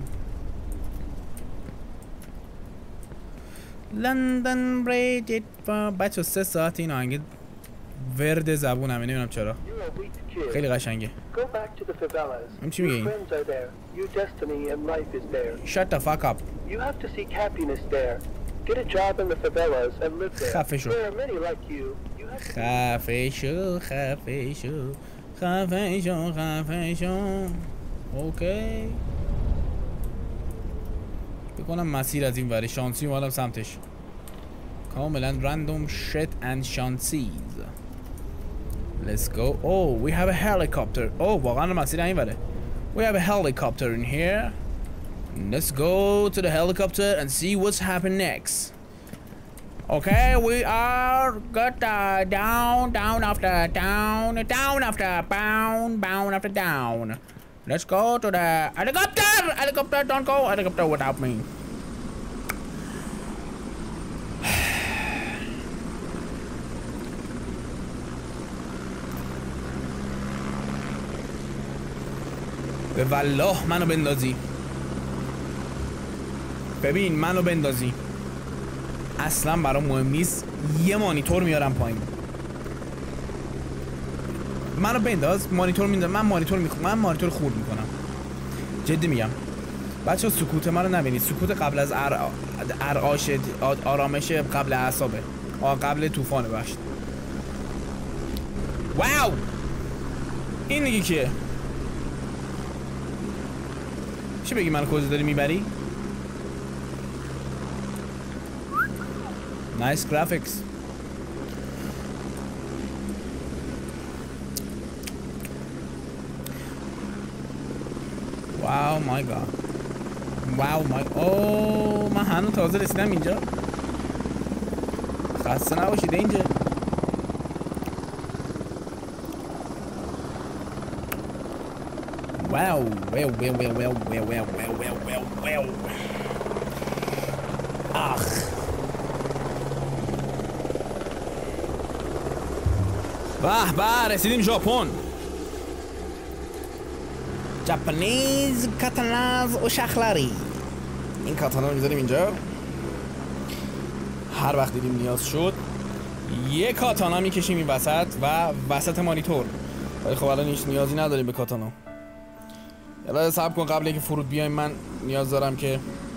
لندن بریج بچه 3 ساعت این آهنگ ورد زبونمه، نمیدونم چرا خیلی قشنگه. این چی میگه این؟ Shut the fuck up. Get a job in the favelas and live there. خفه شو. There are many like you. You have to خفه شو خفه شو خفه شو خفه شو. اوکی بکنم مسیر از این وری شانسی اومدم سمتش. کاملا random shit and شانسیز. Let's go. Oh we have a helicopter. Oh واقعا مسیر این وره. We have a helicopter in here. Let's go to the helicopter and see what's happening next. Okay, we are got down after down, down after bound after down. Let's go to the helicopter. Helicopter, don't go helicopter without me. به والله منو بندازی. ببین منو بندازی اصلا برام مهم نیست. یه مانیتور میارم پایین. منو بنداز مانیتور میندازم. من مانیتور خورد میکنم. جدی میگم بچه ها سکوت منو نبینید. سکوت قبل از آرامش قبل اعصابه. قبل طوفانه. بخشید واو این دیگه کیه؟ چی بگی منو کجا داری میبری؟ Nice graphics. Wow my god. Wow my. Oh من هنوز تازه رسیدم اینجا. خسته نباشید اینجا. Wow. Well. آخ. به رسیدیم ژاپن. ژاپنیز کاتاناز و شخلری. این کاتانا رو میذاریم اینجا. هر وقت دیدیم نیاز شد یه کاتانا میکشیم این وسط و وسط مانیتور. ولی خب الان هیچ نیازی نداریم به کاتانا. یلا صبر کن قبل اینکه فرود بیایم من نیاز دارم که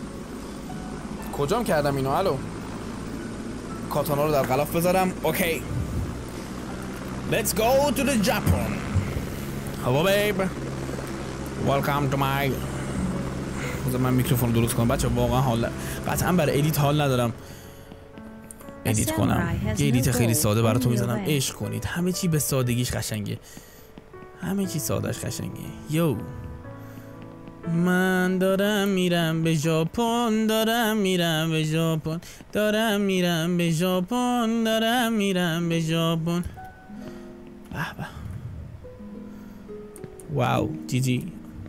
کجام کردم اینو؟ الو کاتانا رو در غلاف بذارم. اوکی let's go to the Japan. hello babe welcome to my بذار من میکروفون درست کنم بچه. واقعا حال قطعا برای ادیت حال ندارم ادیت کنم. یه ادیت خیلی ساده براتون میزنم عشق کنید. همه چی به سادگیش قشنگه. همه چی سادهش قشنگه. یو من دارم میرم به ژاپن، دارم میرم به ژاپن، دارم میرم به ژاپن، دارم میرم به ژاپن. به به واو جی جی.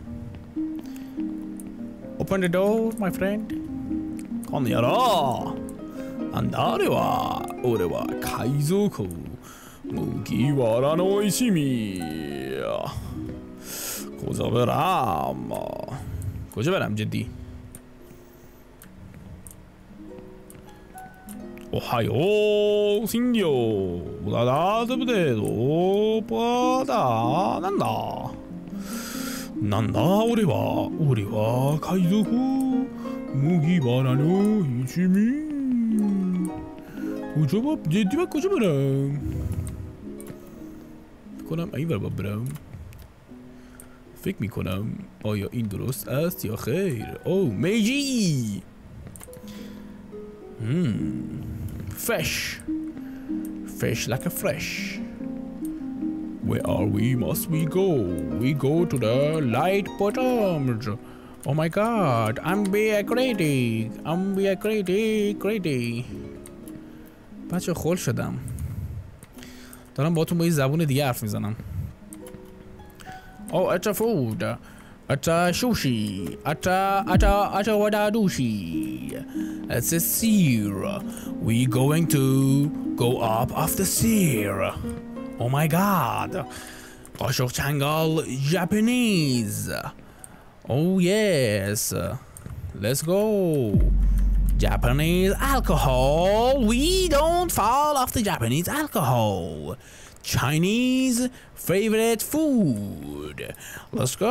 Open the door my friend. この野郎なんだあれは。俺は海賊麦わらの一味。کجا برم؟ کجا برم جدی؟ اوهایو سینگیو دادا بوده دو پادا ناندا ناندا اوری وا کایزوکو موگی بارانو ایچیمی. کجا با جدی با کجا برم؟ کنم این بر برم. فکر میکنم آیا این درست است یا خیر. او میجی fish like a fresh. Where are we? Must we go? We go to the light bottoms. Oh my god, I'm be a crazy. بچه خول شدم دارم باهاتون با یه زبون دیگه حرف میزنم. Oh, it's a food. It's a sushi. It's a wadadushi. It's a seer. We going to go up off the seer. Oh my god. Qashok Changal Japanese. Oh yes. Let's go. Japanese alcohol. We don't fall off the Japanese alcohol. Chinese favorite food. Let's go.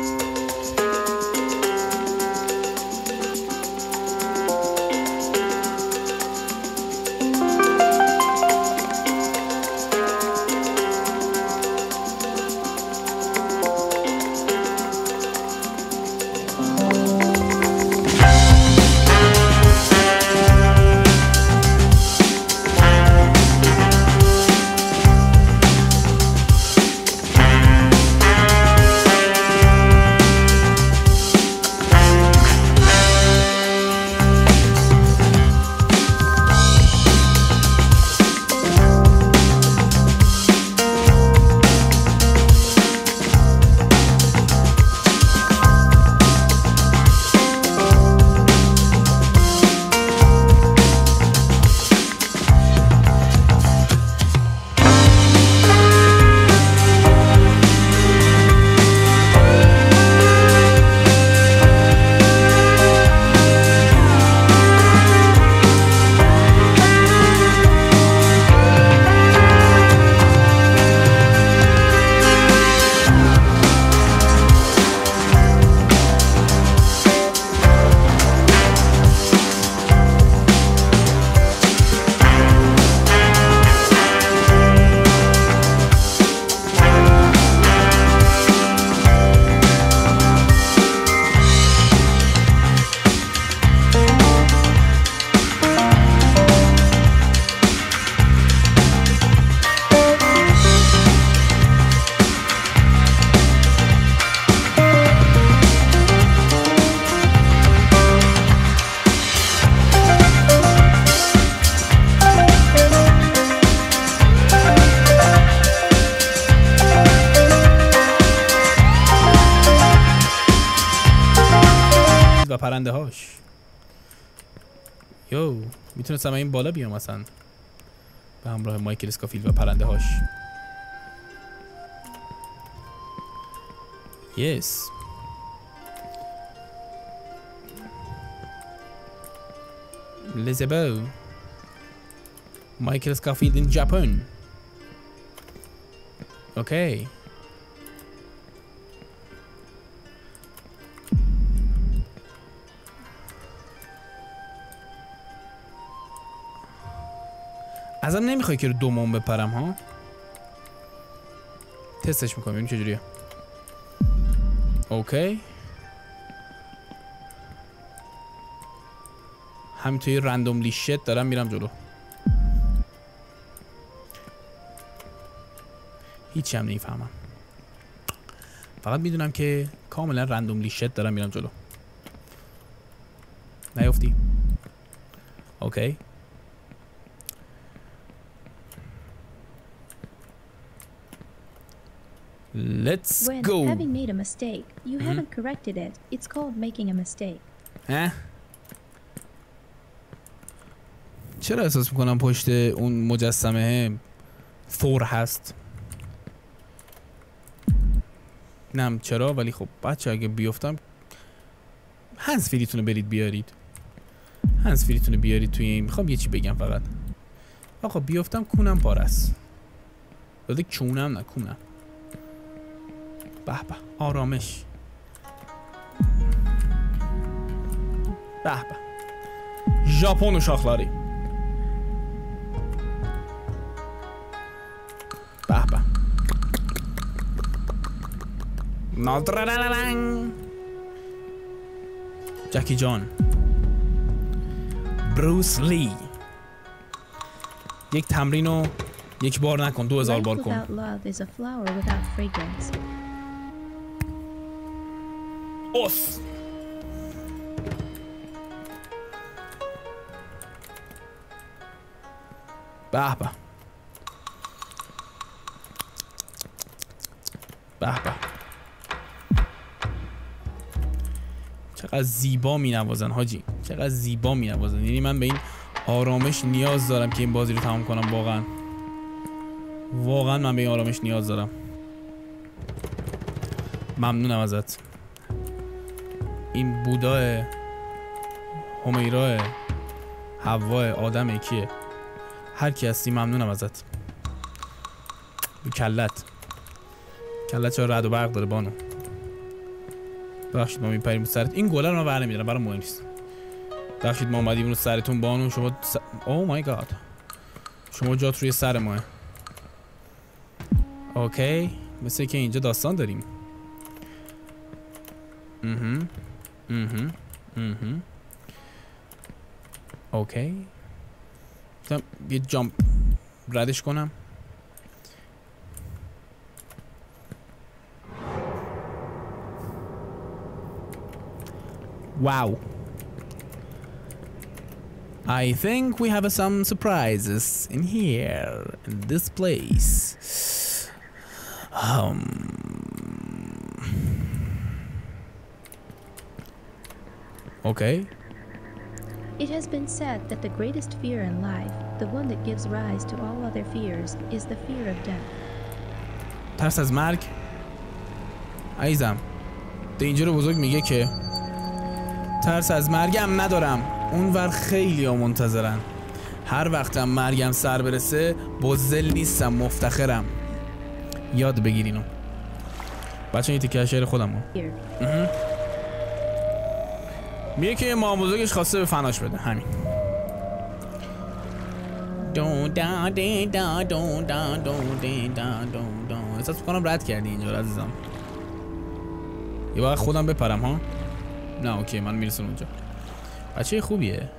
و پرنده هاش. یو میتونستم این بالا بیام مثلا به همراه مایکل اسکافیلد و پرنده هاش. یس لزبو مایکل اسکافیلد in Japan. Okay. ازم نمیخوای که رو دومون بپرم ها؟ تستش میکنم ببینیم چجوریه. اوکی. همینطوری رندوملی شت دارم میرم جلو. هیچی هم نمیفهمم. فقط میدونم که کاملا رندوملی شت دارم میرم جلو. نیافتی؟ اوکی. Let's When go. having made a mistake, you haven't corrected it. It's called making a mistake. چرا احساس میکنم پشت اون مجسمه ثور هست؟ نم چرا، ولی خب بچه اگه بیفتم هنز فریتونو برید بیارید. هنز فریتونو بیارید توی این. میخوام یه چی بگم فقط. آقا بیفتم کونم پاره است. داده کونم نه کونم. به به آرامش. به به ژاپن و شاخلاری. به به نادرلالنگ. جکی جان. بروس لی. یک تمرین رو یک بار نکن 2000 بار کن. اوس. به به به به چقدر زیبا می نوازن حاجی، چقدر زیبا می نوازن. یعنی من به این آرامش نیاز دارم که این بازی رو تمام کنم. واقعا من به این آرامش نیاز دارم. ممنونم ازت. این بودا، همیرا، حوا، آدم کیه؟ هر کی هستی ممنونم ازت. کلت چرا رعد و برق داره بانو؟ ببخشید ما میپریم رو سرت. این گله رو من بر نمیدارم، برام مهم نیست. ببخشید ما اومدیم رو سرتون بانو. شما اوه مای گاد، شما جات روی سر ماه. اوکی، مثل که اینجا داستان داریم. اوکی، یه جامپ ردش کنم. Wow. I think we have some surprises in here, in this place. Okay. It has been said that the greatest fear in life, the one that gives rise to all other fears, is the fear of death. ترس از مرگ؟ عزیزم، دینجر بزرگ میگه که ترس از مرگم ندارم. اونور خیلی ها منتظرن. هر وقتم مرگم سر برسه بزدل نیستم، مفتخرم. یاد بگیرینو بچه. این تیکه شعر خودم میگه که مام بزرگش خواسته به فناش بده. همین. احساس میکنم رد کردی اینجا عزیزم. یه وقت خودم بپرم ها. نه اوکی، من میرسون اونجا. بچه خوبیه.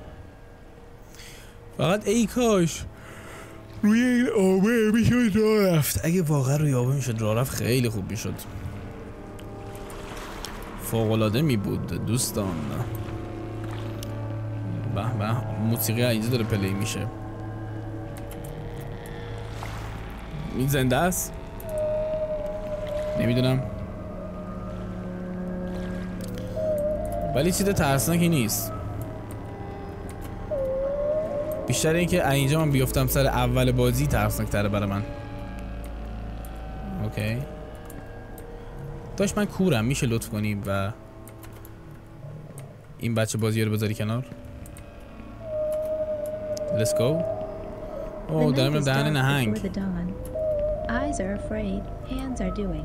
فقط ای کاش روی این آبه میشد راه رفت. اگه واقعا روی آبه میشد راه رفت خیلی خوب میشد. فوق‌العاده می بود دوستان. به به موسیقی اینجا داره پلی میشه. این زنده است؟ نمیدونم، ولی چیز ترسناکی نیست. بیشتر اینکه اینجا من بیفتم سر اول بازی ترسناک تره برای من. اوکی داشت من کورم، میشه لطف کنیم و این بچه بازی رو بذاری کنار. Let's go. اوه دارم دهن نهنگ. Eyes are afraid, hands are doing.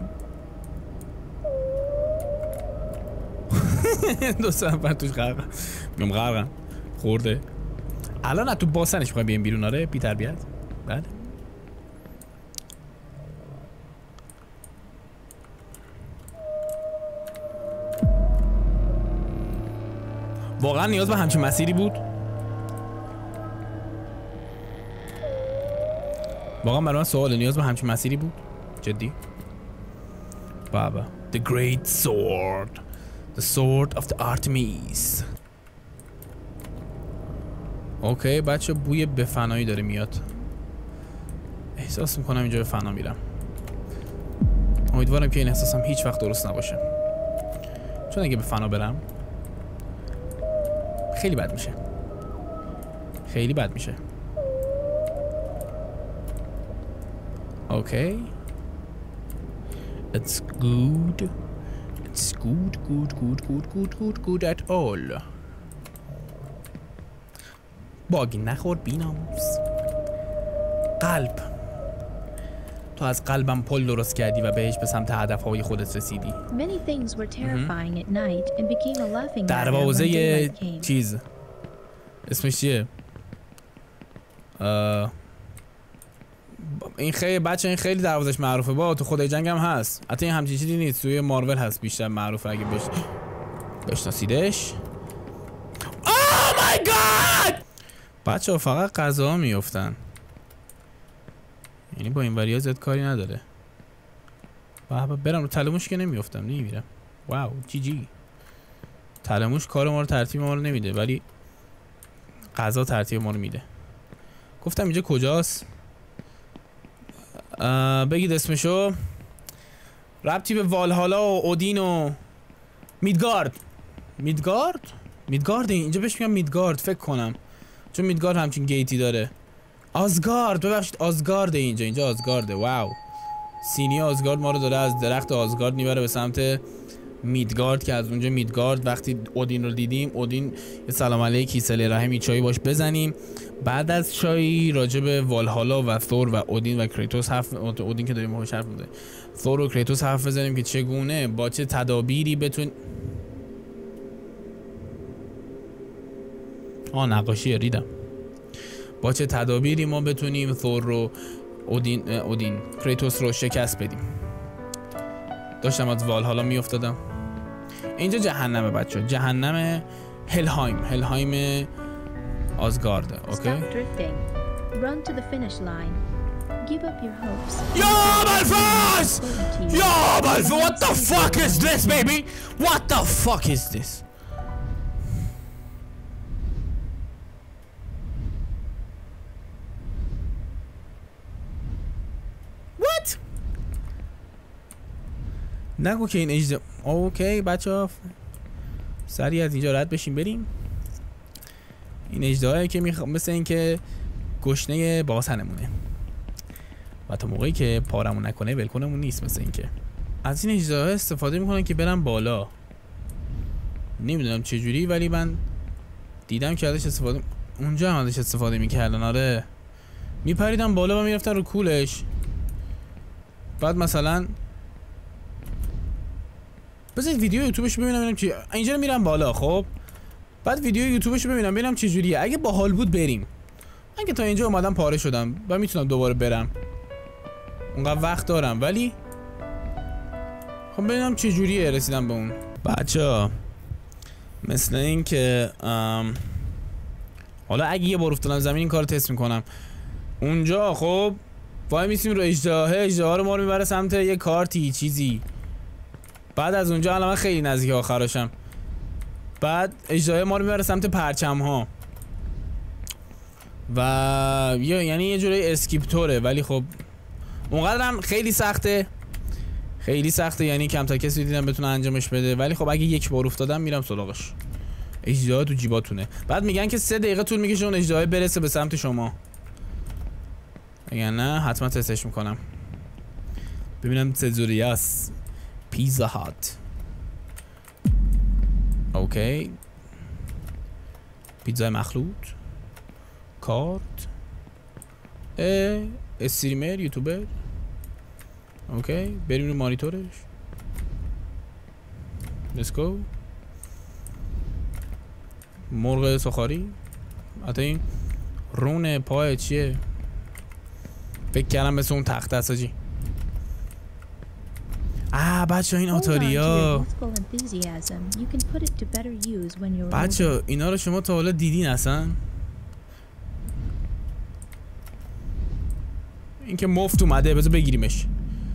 دوست نفر توش غرقم. میگم غرقم خورده. الان تو باسنش میخوای بیایم بیرون؟ آره بی تربیت. بله. واقعا نیاز به همچین مسیری بود؟ واقعا برای من سواله، نیاز به همچین مسیری بود؟ جدی؟ بابا The Great Sword The Sword of the Artemis. اوکی بچه بوی به فنایی داره میاد. احساس میکنم اینجا به فنا میرم. امیدوارم که این احساسم هیچ وقت درست نباشه، چون اگه به فنا برم خیلی بد میشه. خیلی بد میشه. اوکی It's good. It's good at all. باگی نخور بیناموس. قلب. تو از قلبم پل درست کردی و بهش به سمت هدفهای خودت رسیدی. Many things were terrifying at night and became a laughing matter when دروازه daylight came. چیز اسمش چیه؟ این خیلی بچه این خیلی دروازش معروفه. با تو خدای جنگ هم هست. حتی این همچین چیزی نیست، توی مارول هست بیشتر معروفه اگه بشناسیدش. Oh my god! بچه ها فقط غذا میافتن، یعنی با این وریا زیاد کاری نداره. برم رو تلموش که نمیافتم، نمیرم. واو جی تلموش کار ما رو ترتیب ما رو نمیده، ولی غذا ترتیب ما رو میده. گفتم اینجا کجاست؟ بگید اسمشو. ربطی به والهالا و اودین و میدگارد اینجا بهش میگم میدگارد فکر کنم، چون میدگارد همچین گیتی داره. آزگارد، ببخشید آزگارد. اینجا آزگارده. واو سینی آزگارد ما رو داره از درخت آزگارد میبره به سمت میدگارد، که از اونجا میدگارد وقتی اودین رو دیدیم، اودین یه سلام علیکی صله رحمی چایی باش بزنیم. بعد از چایی راجع به والهالا و ثور و اودین و کریتوس اودین که داریم باهاش حرف میزنیم، ثور و کریتوس حرف بزنیم که چگونه با چه تدابیری بتون نقاشی ریدم. با چه تدابیری ما بتونیم ثور رو اودین کریتوس رو شکست بدیم. داشتم از والهالا میافتادم. اینجا جهنمه بچه، جهنم هلهایم آزگارده. اوکی Run to the finish line. Give up your hopes. Yo, Malphas! Yo, Malphas! What the fuck is this, baby? What the fuck is this? What? نگو که این اجده. اوکی بچه ها سریع از اینجا رد بشیم بریم. این اجدهایی که مثل این که گشنه باسنمونه و تا موقعی که پارمون نکنه ولکنمون نیست. مثل این که از این اجدها استفاده میکنن که برن بالا. نمیدونم چجوری، ولی من دیدم که ازش استفاده اونجا هم ازش استفاده میکردن. آره میپریدن بالا و میرفتن رو کولش. بعد مثلا بذارید ویدیو یوتیوبش ببینم چی اینجا میرم بالا. خب بعد ویدیو یوتیوبش ببینم چه جوریه. اگه باحال بود بریم. من که تا اینجا اومدم پاره شدم و میتونم دوباره برم، اونقدر وقت دارم، ولی خب ببینم چه جوریه رسیدم به اون. بچه‌ها مثل این که حالا اگه یه بار افتادم زمین این کارو تست میکنم. اونجا خب وای میسیم رو اجدها رو ما رو میبره سمت یه کارتی چیزی. بعد از اونجا الان من خیلی نزدیک آخرشم. بعد اجدها ما رو میبره سمت پرچم ها و یعنی یه جوری اسکیپتوره، ولی خب اونقدرم خیلی سخته یعنی کم تا کسی دیدم بتونه انجامش بده. ولی خب اگه یک بار افتادم میرم سراغش. اجدها تو جیباتونه. بعد میگن که 3 دقیقه طول میکشه اون اجدها برسه به سمت شما. اگه نه حتما تستش میکنم ببینم چه جوریه است. پیزا هات. اوکی پیتزا مخلوط. کارت. استریمر یوتیوبر. اوکی بریم رو مانیتورش. لیتس گو. مرغ سخاری. حتی این رون پای چیه؟ فکر کردم مثل اون تخته است آجی. بچه این آتاریا. بچه اینا رو شما تا حالا دیدین اصلا؟ این که مفت اومده، بذار بگیریمش.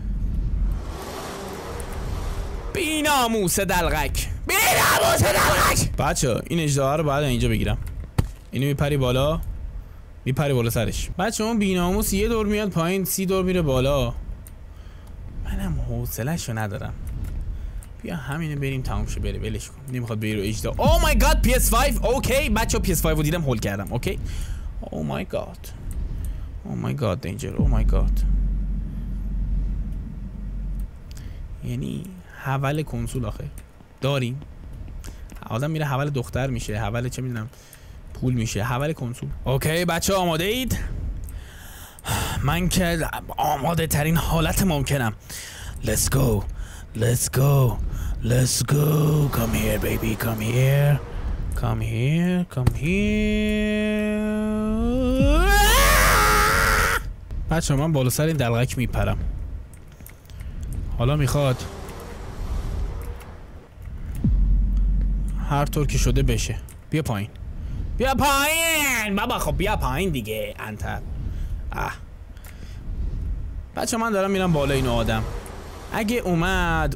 بیناموس دلغک، بیناموس دلغک. بچه این اژدها رو باید اینجا بگیرم. اینو میپری بالا، میپری بالا سرش. بچه اون بیناموس یه دور میاد پایین، 30 دور میره بالا. منم حوصله‌شو ندارم. بیا همینو بریم تمام شه، بره ولش کن. نمیخواد بری رو اجدا. او مای گاد PS5. اوکی بچا PS5 رو دیدم هول کردم. اوکی. او مای گاد. او مای گاد دینجر. او مای گاد. یعنی حول کنسول آخه داریم. آدم میره حول دختر میشه، حول چه میدونم پول میشه، حول کنسول. اوکی بچا آماده اید؟ من که آماده ترین حالت ممکنم. Let's go. Let's go. Let's go. Come here baby. Come here. Come here. Come here. بچه من بالا سر این دلغک میپرم. حالا میخواد هر طور که شده بشه. بیا پایین. بیا پایین بابا. خب بیا پایین دیگه انتر. بچه من دارم میرم بالا این آدم. اگه اومد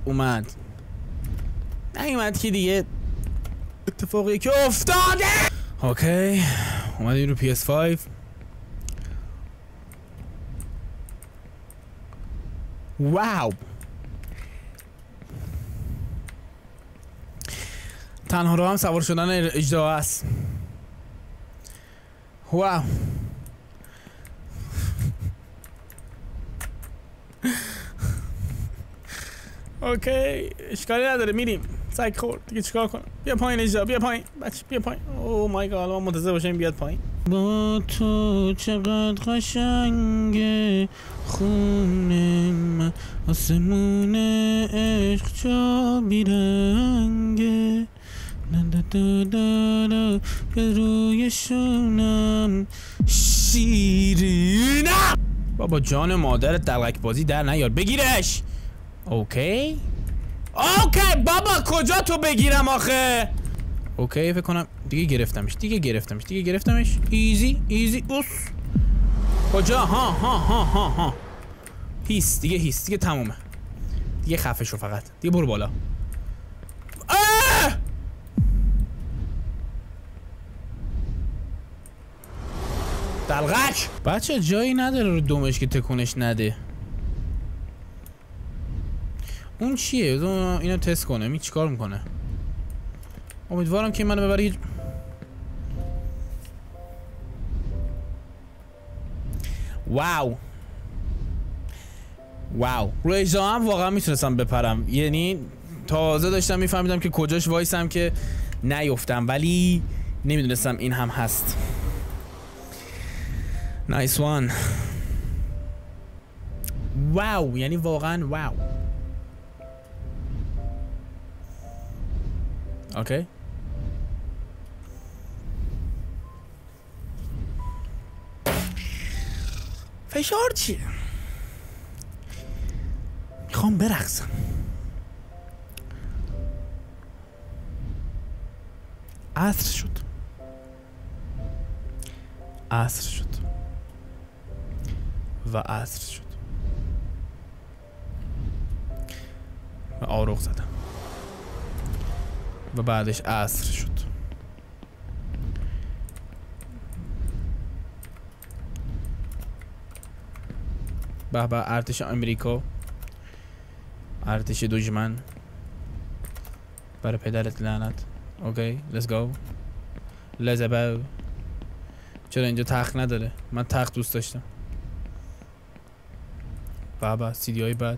نیومد که دیگه اتفاقی که افتاده. اوکی اومدیم رو PS5. واو تنها رو هم سوار شدن اجدا است. واو اوکی اشکالی نداره میریم. سگ خورد دیگه چیکار کنم. بیا پایین اجدا. بیا پایین بچه بیا پایین. او مای گاد ما منتظر باشیم بیاد پایین. با تو چقدر قشنگه خونه من آسمون عشق جا بیرنگه به روی شونم شیرینم. بابا جان مادرت دلغک بازی در نیار. بگیرش. اوکی بابا کجا تو بگیرم آخه. اوکی فکر کنم دیگه گرفتمش. ایزی اوس. کجا؟ ها هیس دیگه تمومه. دیگه خفه شو فقط. دیگه برو بالا. دلغک بچه جایی نداره رو دومش که تکونش نده. اون چیه؟ اینو تست کنه. این چیکار میکنه؟ امیدوارم که منو ببره. واو رو اجدا هم واقعا میتونستم بپرم. یعنی تازه داشتم میفهمیدم که کجاش وایسم که نیفتم، ولی نمیدونستم این هم هست. نایس وان. واو یعنی واقعا واو. اوکی فشار چیه؟ میخوام برقصم. عصر شد و آروغ زدم و بعدش عصر شد. به ارتش امریکا، ارتش دشمن، برای پدرت لعنت. اوکی let's go. لزباو. چرا اینجا تخت نداره؟ من تخت دوست داشتم. بابا سیدی های بعد.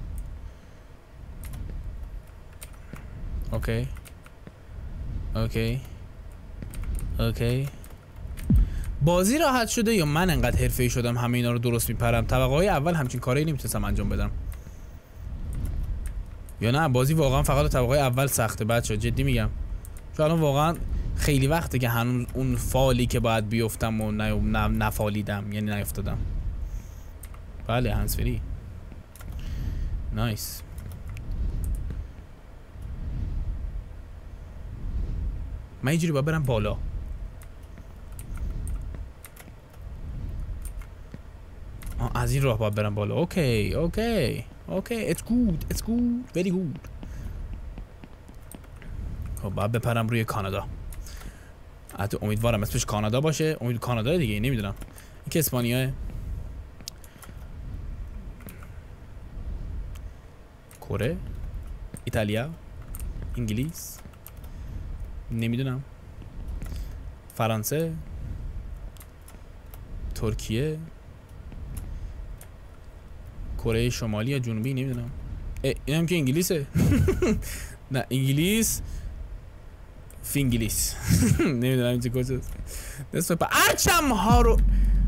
اوکی بازی راحت شده یا من انقدر حرفه‌ای شدم همه اینا رو درست میپرم؟ طبقه های اول همچین کاری نمیتونستم انجام بدم. یا نه بازی واقعا فقط طبقه اول سخته بچه، جدی میگم. چون الان واقعا خیلی وقته که هنوز اون فالی که باید بیفتم و نفالیدم، یعنی نیفتادم. بله هنس فری. نایس. من اینجوری باید برم بالا. از این راه باید برم بالا. اوکی اوکی اوکی. It's good. It's good. Very good. خب باید بپرم روی کانادا. حتی امیدوارم اسمش کانادا باشه. امید کانادا دیگه نمیدونم. این که اسپانیاه. کره، ایتالیا، انگلیس، نمیدونم، فرانسه، ترکیه، کره شمالی یا جنوبی نمیدونم. این هم که انگلیسه. نه انگلیس فینگلیس. نمیدونم این چه کجاست. نصف ارچم ها رو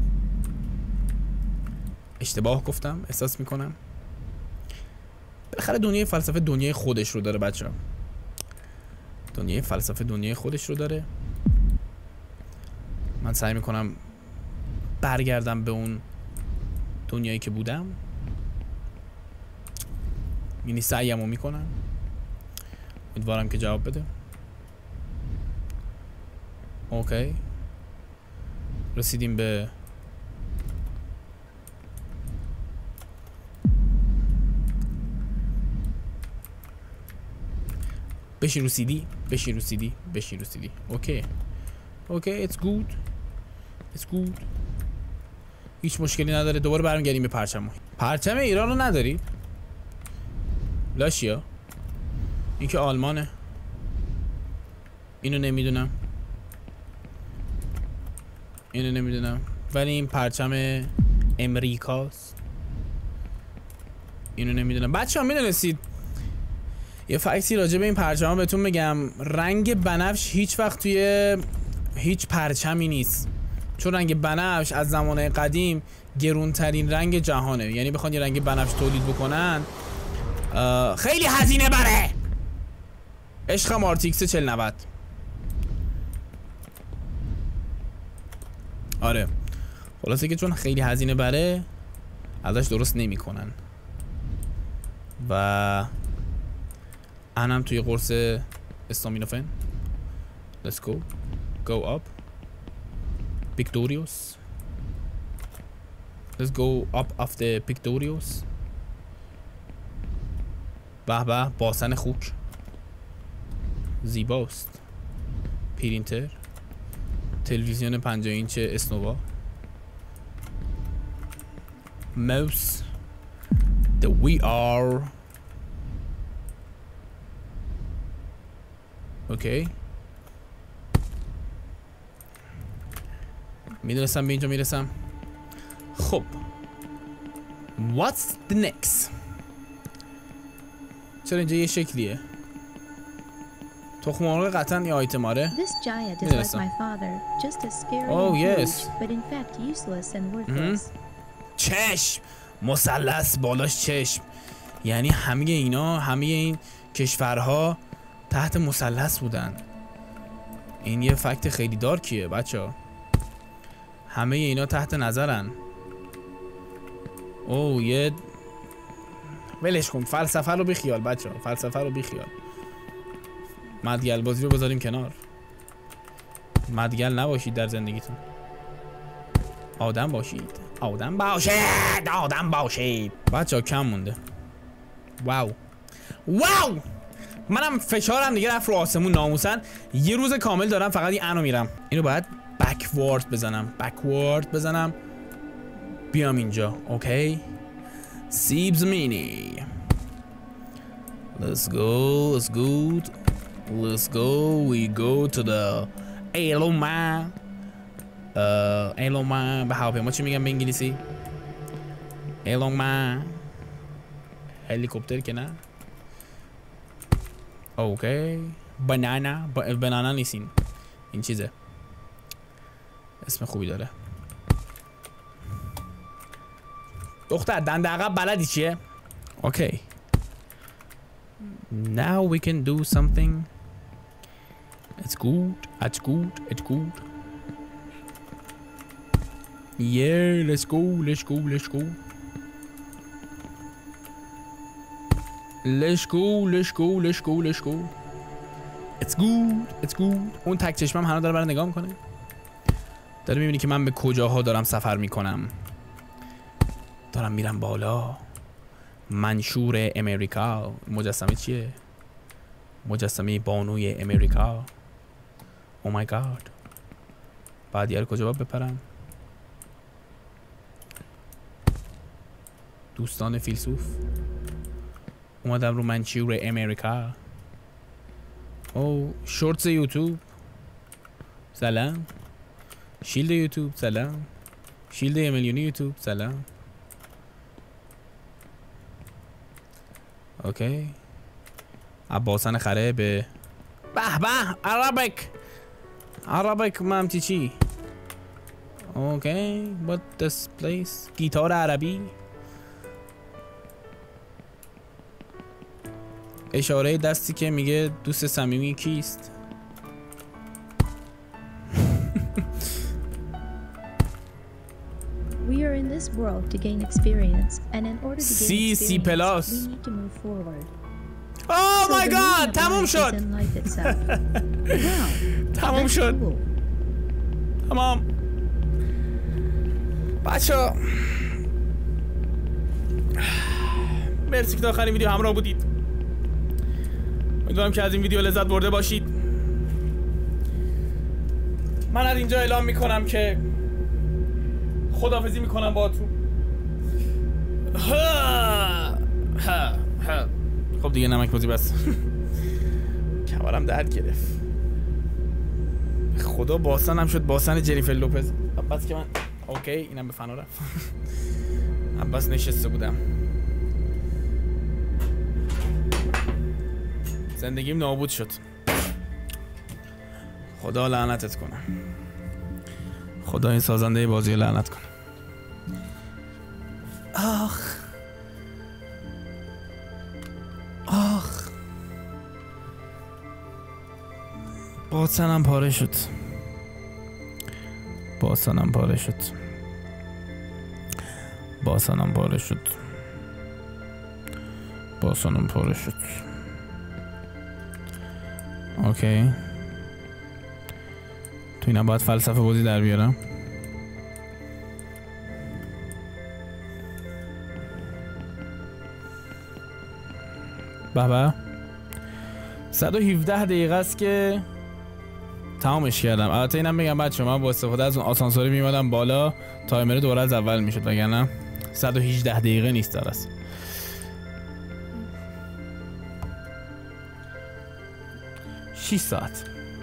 اشتباه گفتم احساس میکنم. بالاخره دنیای فلسفه دنیای خودش رو داره بچه‌ها. دنیای فلسفه دنیای خودش رو داره. من سعی میکنم برگردم به اون دنیایی که بودم. یعنی سعیمو میکنم. امیدوارم که جواب بده. اوکی. رسیدیم به بشین رو CD. بشین رو CD. بشین رو CD. اوکی اوکی. It's good. It's good. هیچ مشکلی نداره. دوباره برمیگردیم به پرچم. پرچم ایران رو نداری؟ لاشیا. این که آلمانه. اینو نمیدونم. اینو نمیدونم. ولی این پرچم امریکاست. اینو نمیدونم. بچه ها میدونستید یه فکتی راجع به این پرچم ها بهتون میگم. رنگ بنفش هیچ وقت توی هیچ پرچمی نیست. چون رنگ بنفش از زمانه قدیم گرونترین رنگ جهانه. یعنی بخوان یه رنگ بنفش تولید بکنن خیلی هزینه بره. عشقم RTX 4090. آره خلاصه که چون خیلی هزینه بره ازش درست نمی کنن. و انم توی قرص استامینوفن. Let's go. Go up. Pictorius. Let's go up of the Pictorius. به به باسن خوک زیباست. پرینتر. تلویزیون 50 اینچ اسنووا. موس. The VR. اوکی. میدونستم به اینجا میرسم. خب What's the next؟ چرا اینجا یه شکلیه؟ تخم مرغ قطعا یه آیتم آره. This giant is like my father, just as scary Oh, and yes. huge, but in fact useless and worthless. چشم مثلث بالاش چشم. یعنی همه اینا همه این کشورها تحت مثلث بودن. این یه فکت خیلی دارکیه بچه‌ها. همه اینا تحت نظرن. او یه ولش کن. فلسفه رو بیخیال بچه‌ها. فلسفه رو بیخیال. مدگل بازی رو بذاریم کنار. مدگل نباشید در زندگیتون. آدم باشید. آدم باشید. آدم باشید. بچه‌ها کم مونده. واو واو. منم فشارم دیگه رفت رو آسمون ناموسن. یه روز کامل دارم فقط این انو میرم. اینو باید بکوارد بزنم. بکوارد بزنم بیام اینجا. اوکی. سیبز مینی. Let's go. It's good. Let's go. We go to the Eloma. Eloma به هواپیما چی میگم به انگلیسی؟ Eloma. هلیکوپتر که نه. اوکی. بنانا نیستین. این چیزه. اسم خوبی داره. دختر دنده عقب بلدی چیه؟ اوکی. Now we can do something. It's good. It's good. It's good. Yeah, let's go. Let's go. Let's go. Let's go. It's good. اون تک چشمم هنوز داره برای نگاه میکنه. داره میبینی که من به کجاها دارم سفر میکنم. دارم میرم بالا. منشور امریکا. مجسمه چیه؟ مجسمه بانوی امریکا. او مای گاد. بعد یار کجا باید بپرم؟ دوستان فیلسوف اومدم رو منشور امریکا. او شورتس یوتیوب سلام. شیلد یوتیوب سلام. شیلد 1 میلیونی یوتیوب سلام. اوکی. عباسن خره به عربک ممتی چی. اوکی. What this place. گیتار عربی. اشاره دستی که میگه دوست صمیمی کیست. We are in this world to gain experience, and in order to gain experience, we need to move forward. Oh my god! تموم شد. تموم شد. تمام. بچه‌ها مرسی که تا آخرین ویدیو همراه بودید. امیدوارم که از این ویدیو لذت برده باشید. من از اینجا اعلام میکنم که خداحافظی میکنم باهاتون. خب دیگه نمک بازی بس. کمرم درد گرفت. خدا باسنم شد باسن جنیفر لوپز. بس که من اوکی اینم به فنا رفت. بس نشسته بودم. زندگیم نابود شد. خدا لعنتت کنه. خدا این سازنده بازی لعنت کنه. آخ باسنم پاره شد. باسنم پاره شد. اوکی. تو اینا باید فلسفه بازی در بیارم. بابا 117 دقیقه است که تمامش کردم. البته اینم بگم بچه من با استفاده از اون آسانسوری میمادم بالا تایمر دوباره از اول میشد، وگرنه 118 دقیقه نیست درست. شیش ساعت.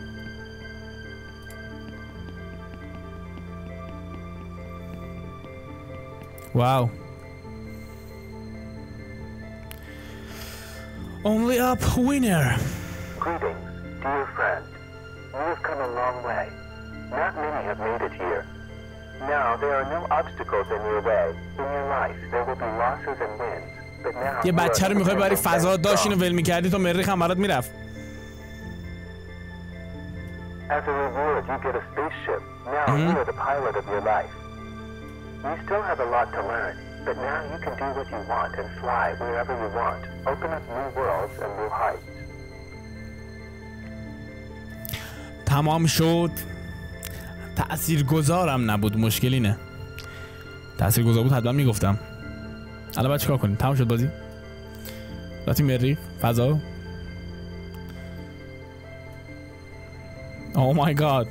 واو. Only up winner. Greetings, dear friend. You have come a long way. Not many have made it here. Now there are no obstacles in your way. In your life there will be losses and wins. But now یه بچه رو میخوای بری فضا داشت اینو ول میکردی تو مریخ هم برات میرفت. As a reward you get a spaceship. Now you are the pilot of your life. You still have a lot to learn. But now you can do what you want and fly wherever you want. Open up new worlds and new heights. تمام شد. تأثیرگذارم نبود، مشکل اینه. تأثیرگذار بود حتما میگفتم. الان باید چیکار کنیم؟ تمام شد بازی. رفتیم مریخ، فضا. Oh my god.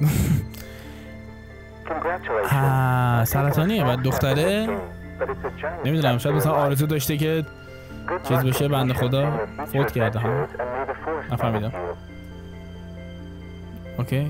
سرطانیه و دختره نمیدونم شاید مثلا آرزو داشته که چیز بشه، بنده خدا فوت کرده ها. نفهمیدم. اوکی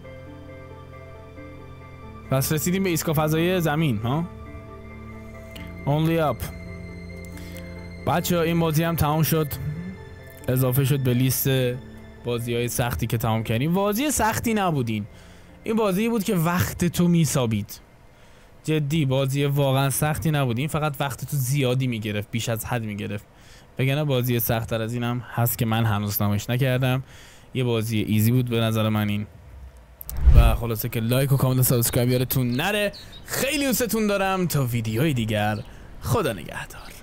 پس رسیدیم به ایستگاه فضایی زمین ها. Only up. بچه این بازی هم تمام شد، اضافه شد به لیست بازی های سختی که تمام کردیم. بازی سختی نبودین، این بازی بود که وقت تو میسابید. جدی بازی واقعا سختی نبود، این فقط وقت تو زیادی میگرفت، بیش از حد میگرفت. بگنه بازی سخت تر از اینم هست که من هنوز نمایش نکردم. یه بازی ایزی بود به نظر من این. و خلاصه که لایک و کامنت و سابسکرایب یادتون نره. خیلی دوستتون دارم. تا ویدیوهای دیگر، خدا نگهدار.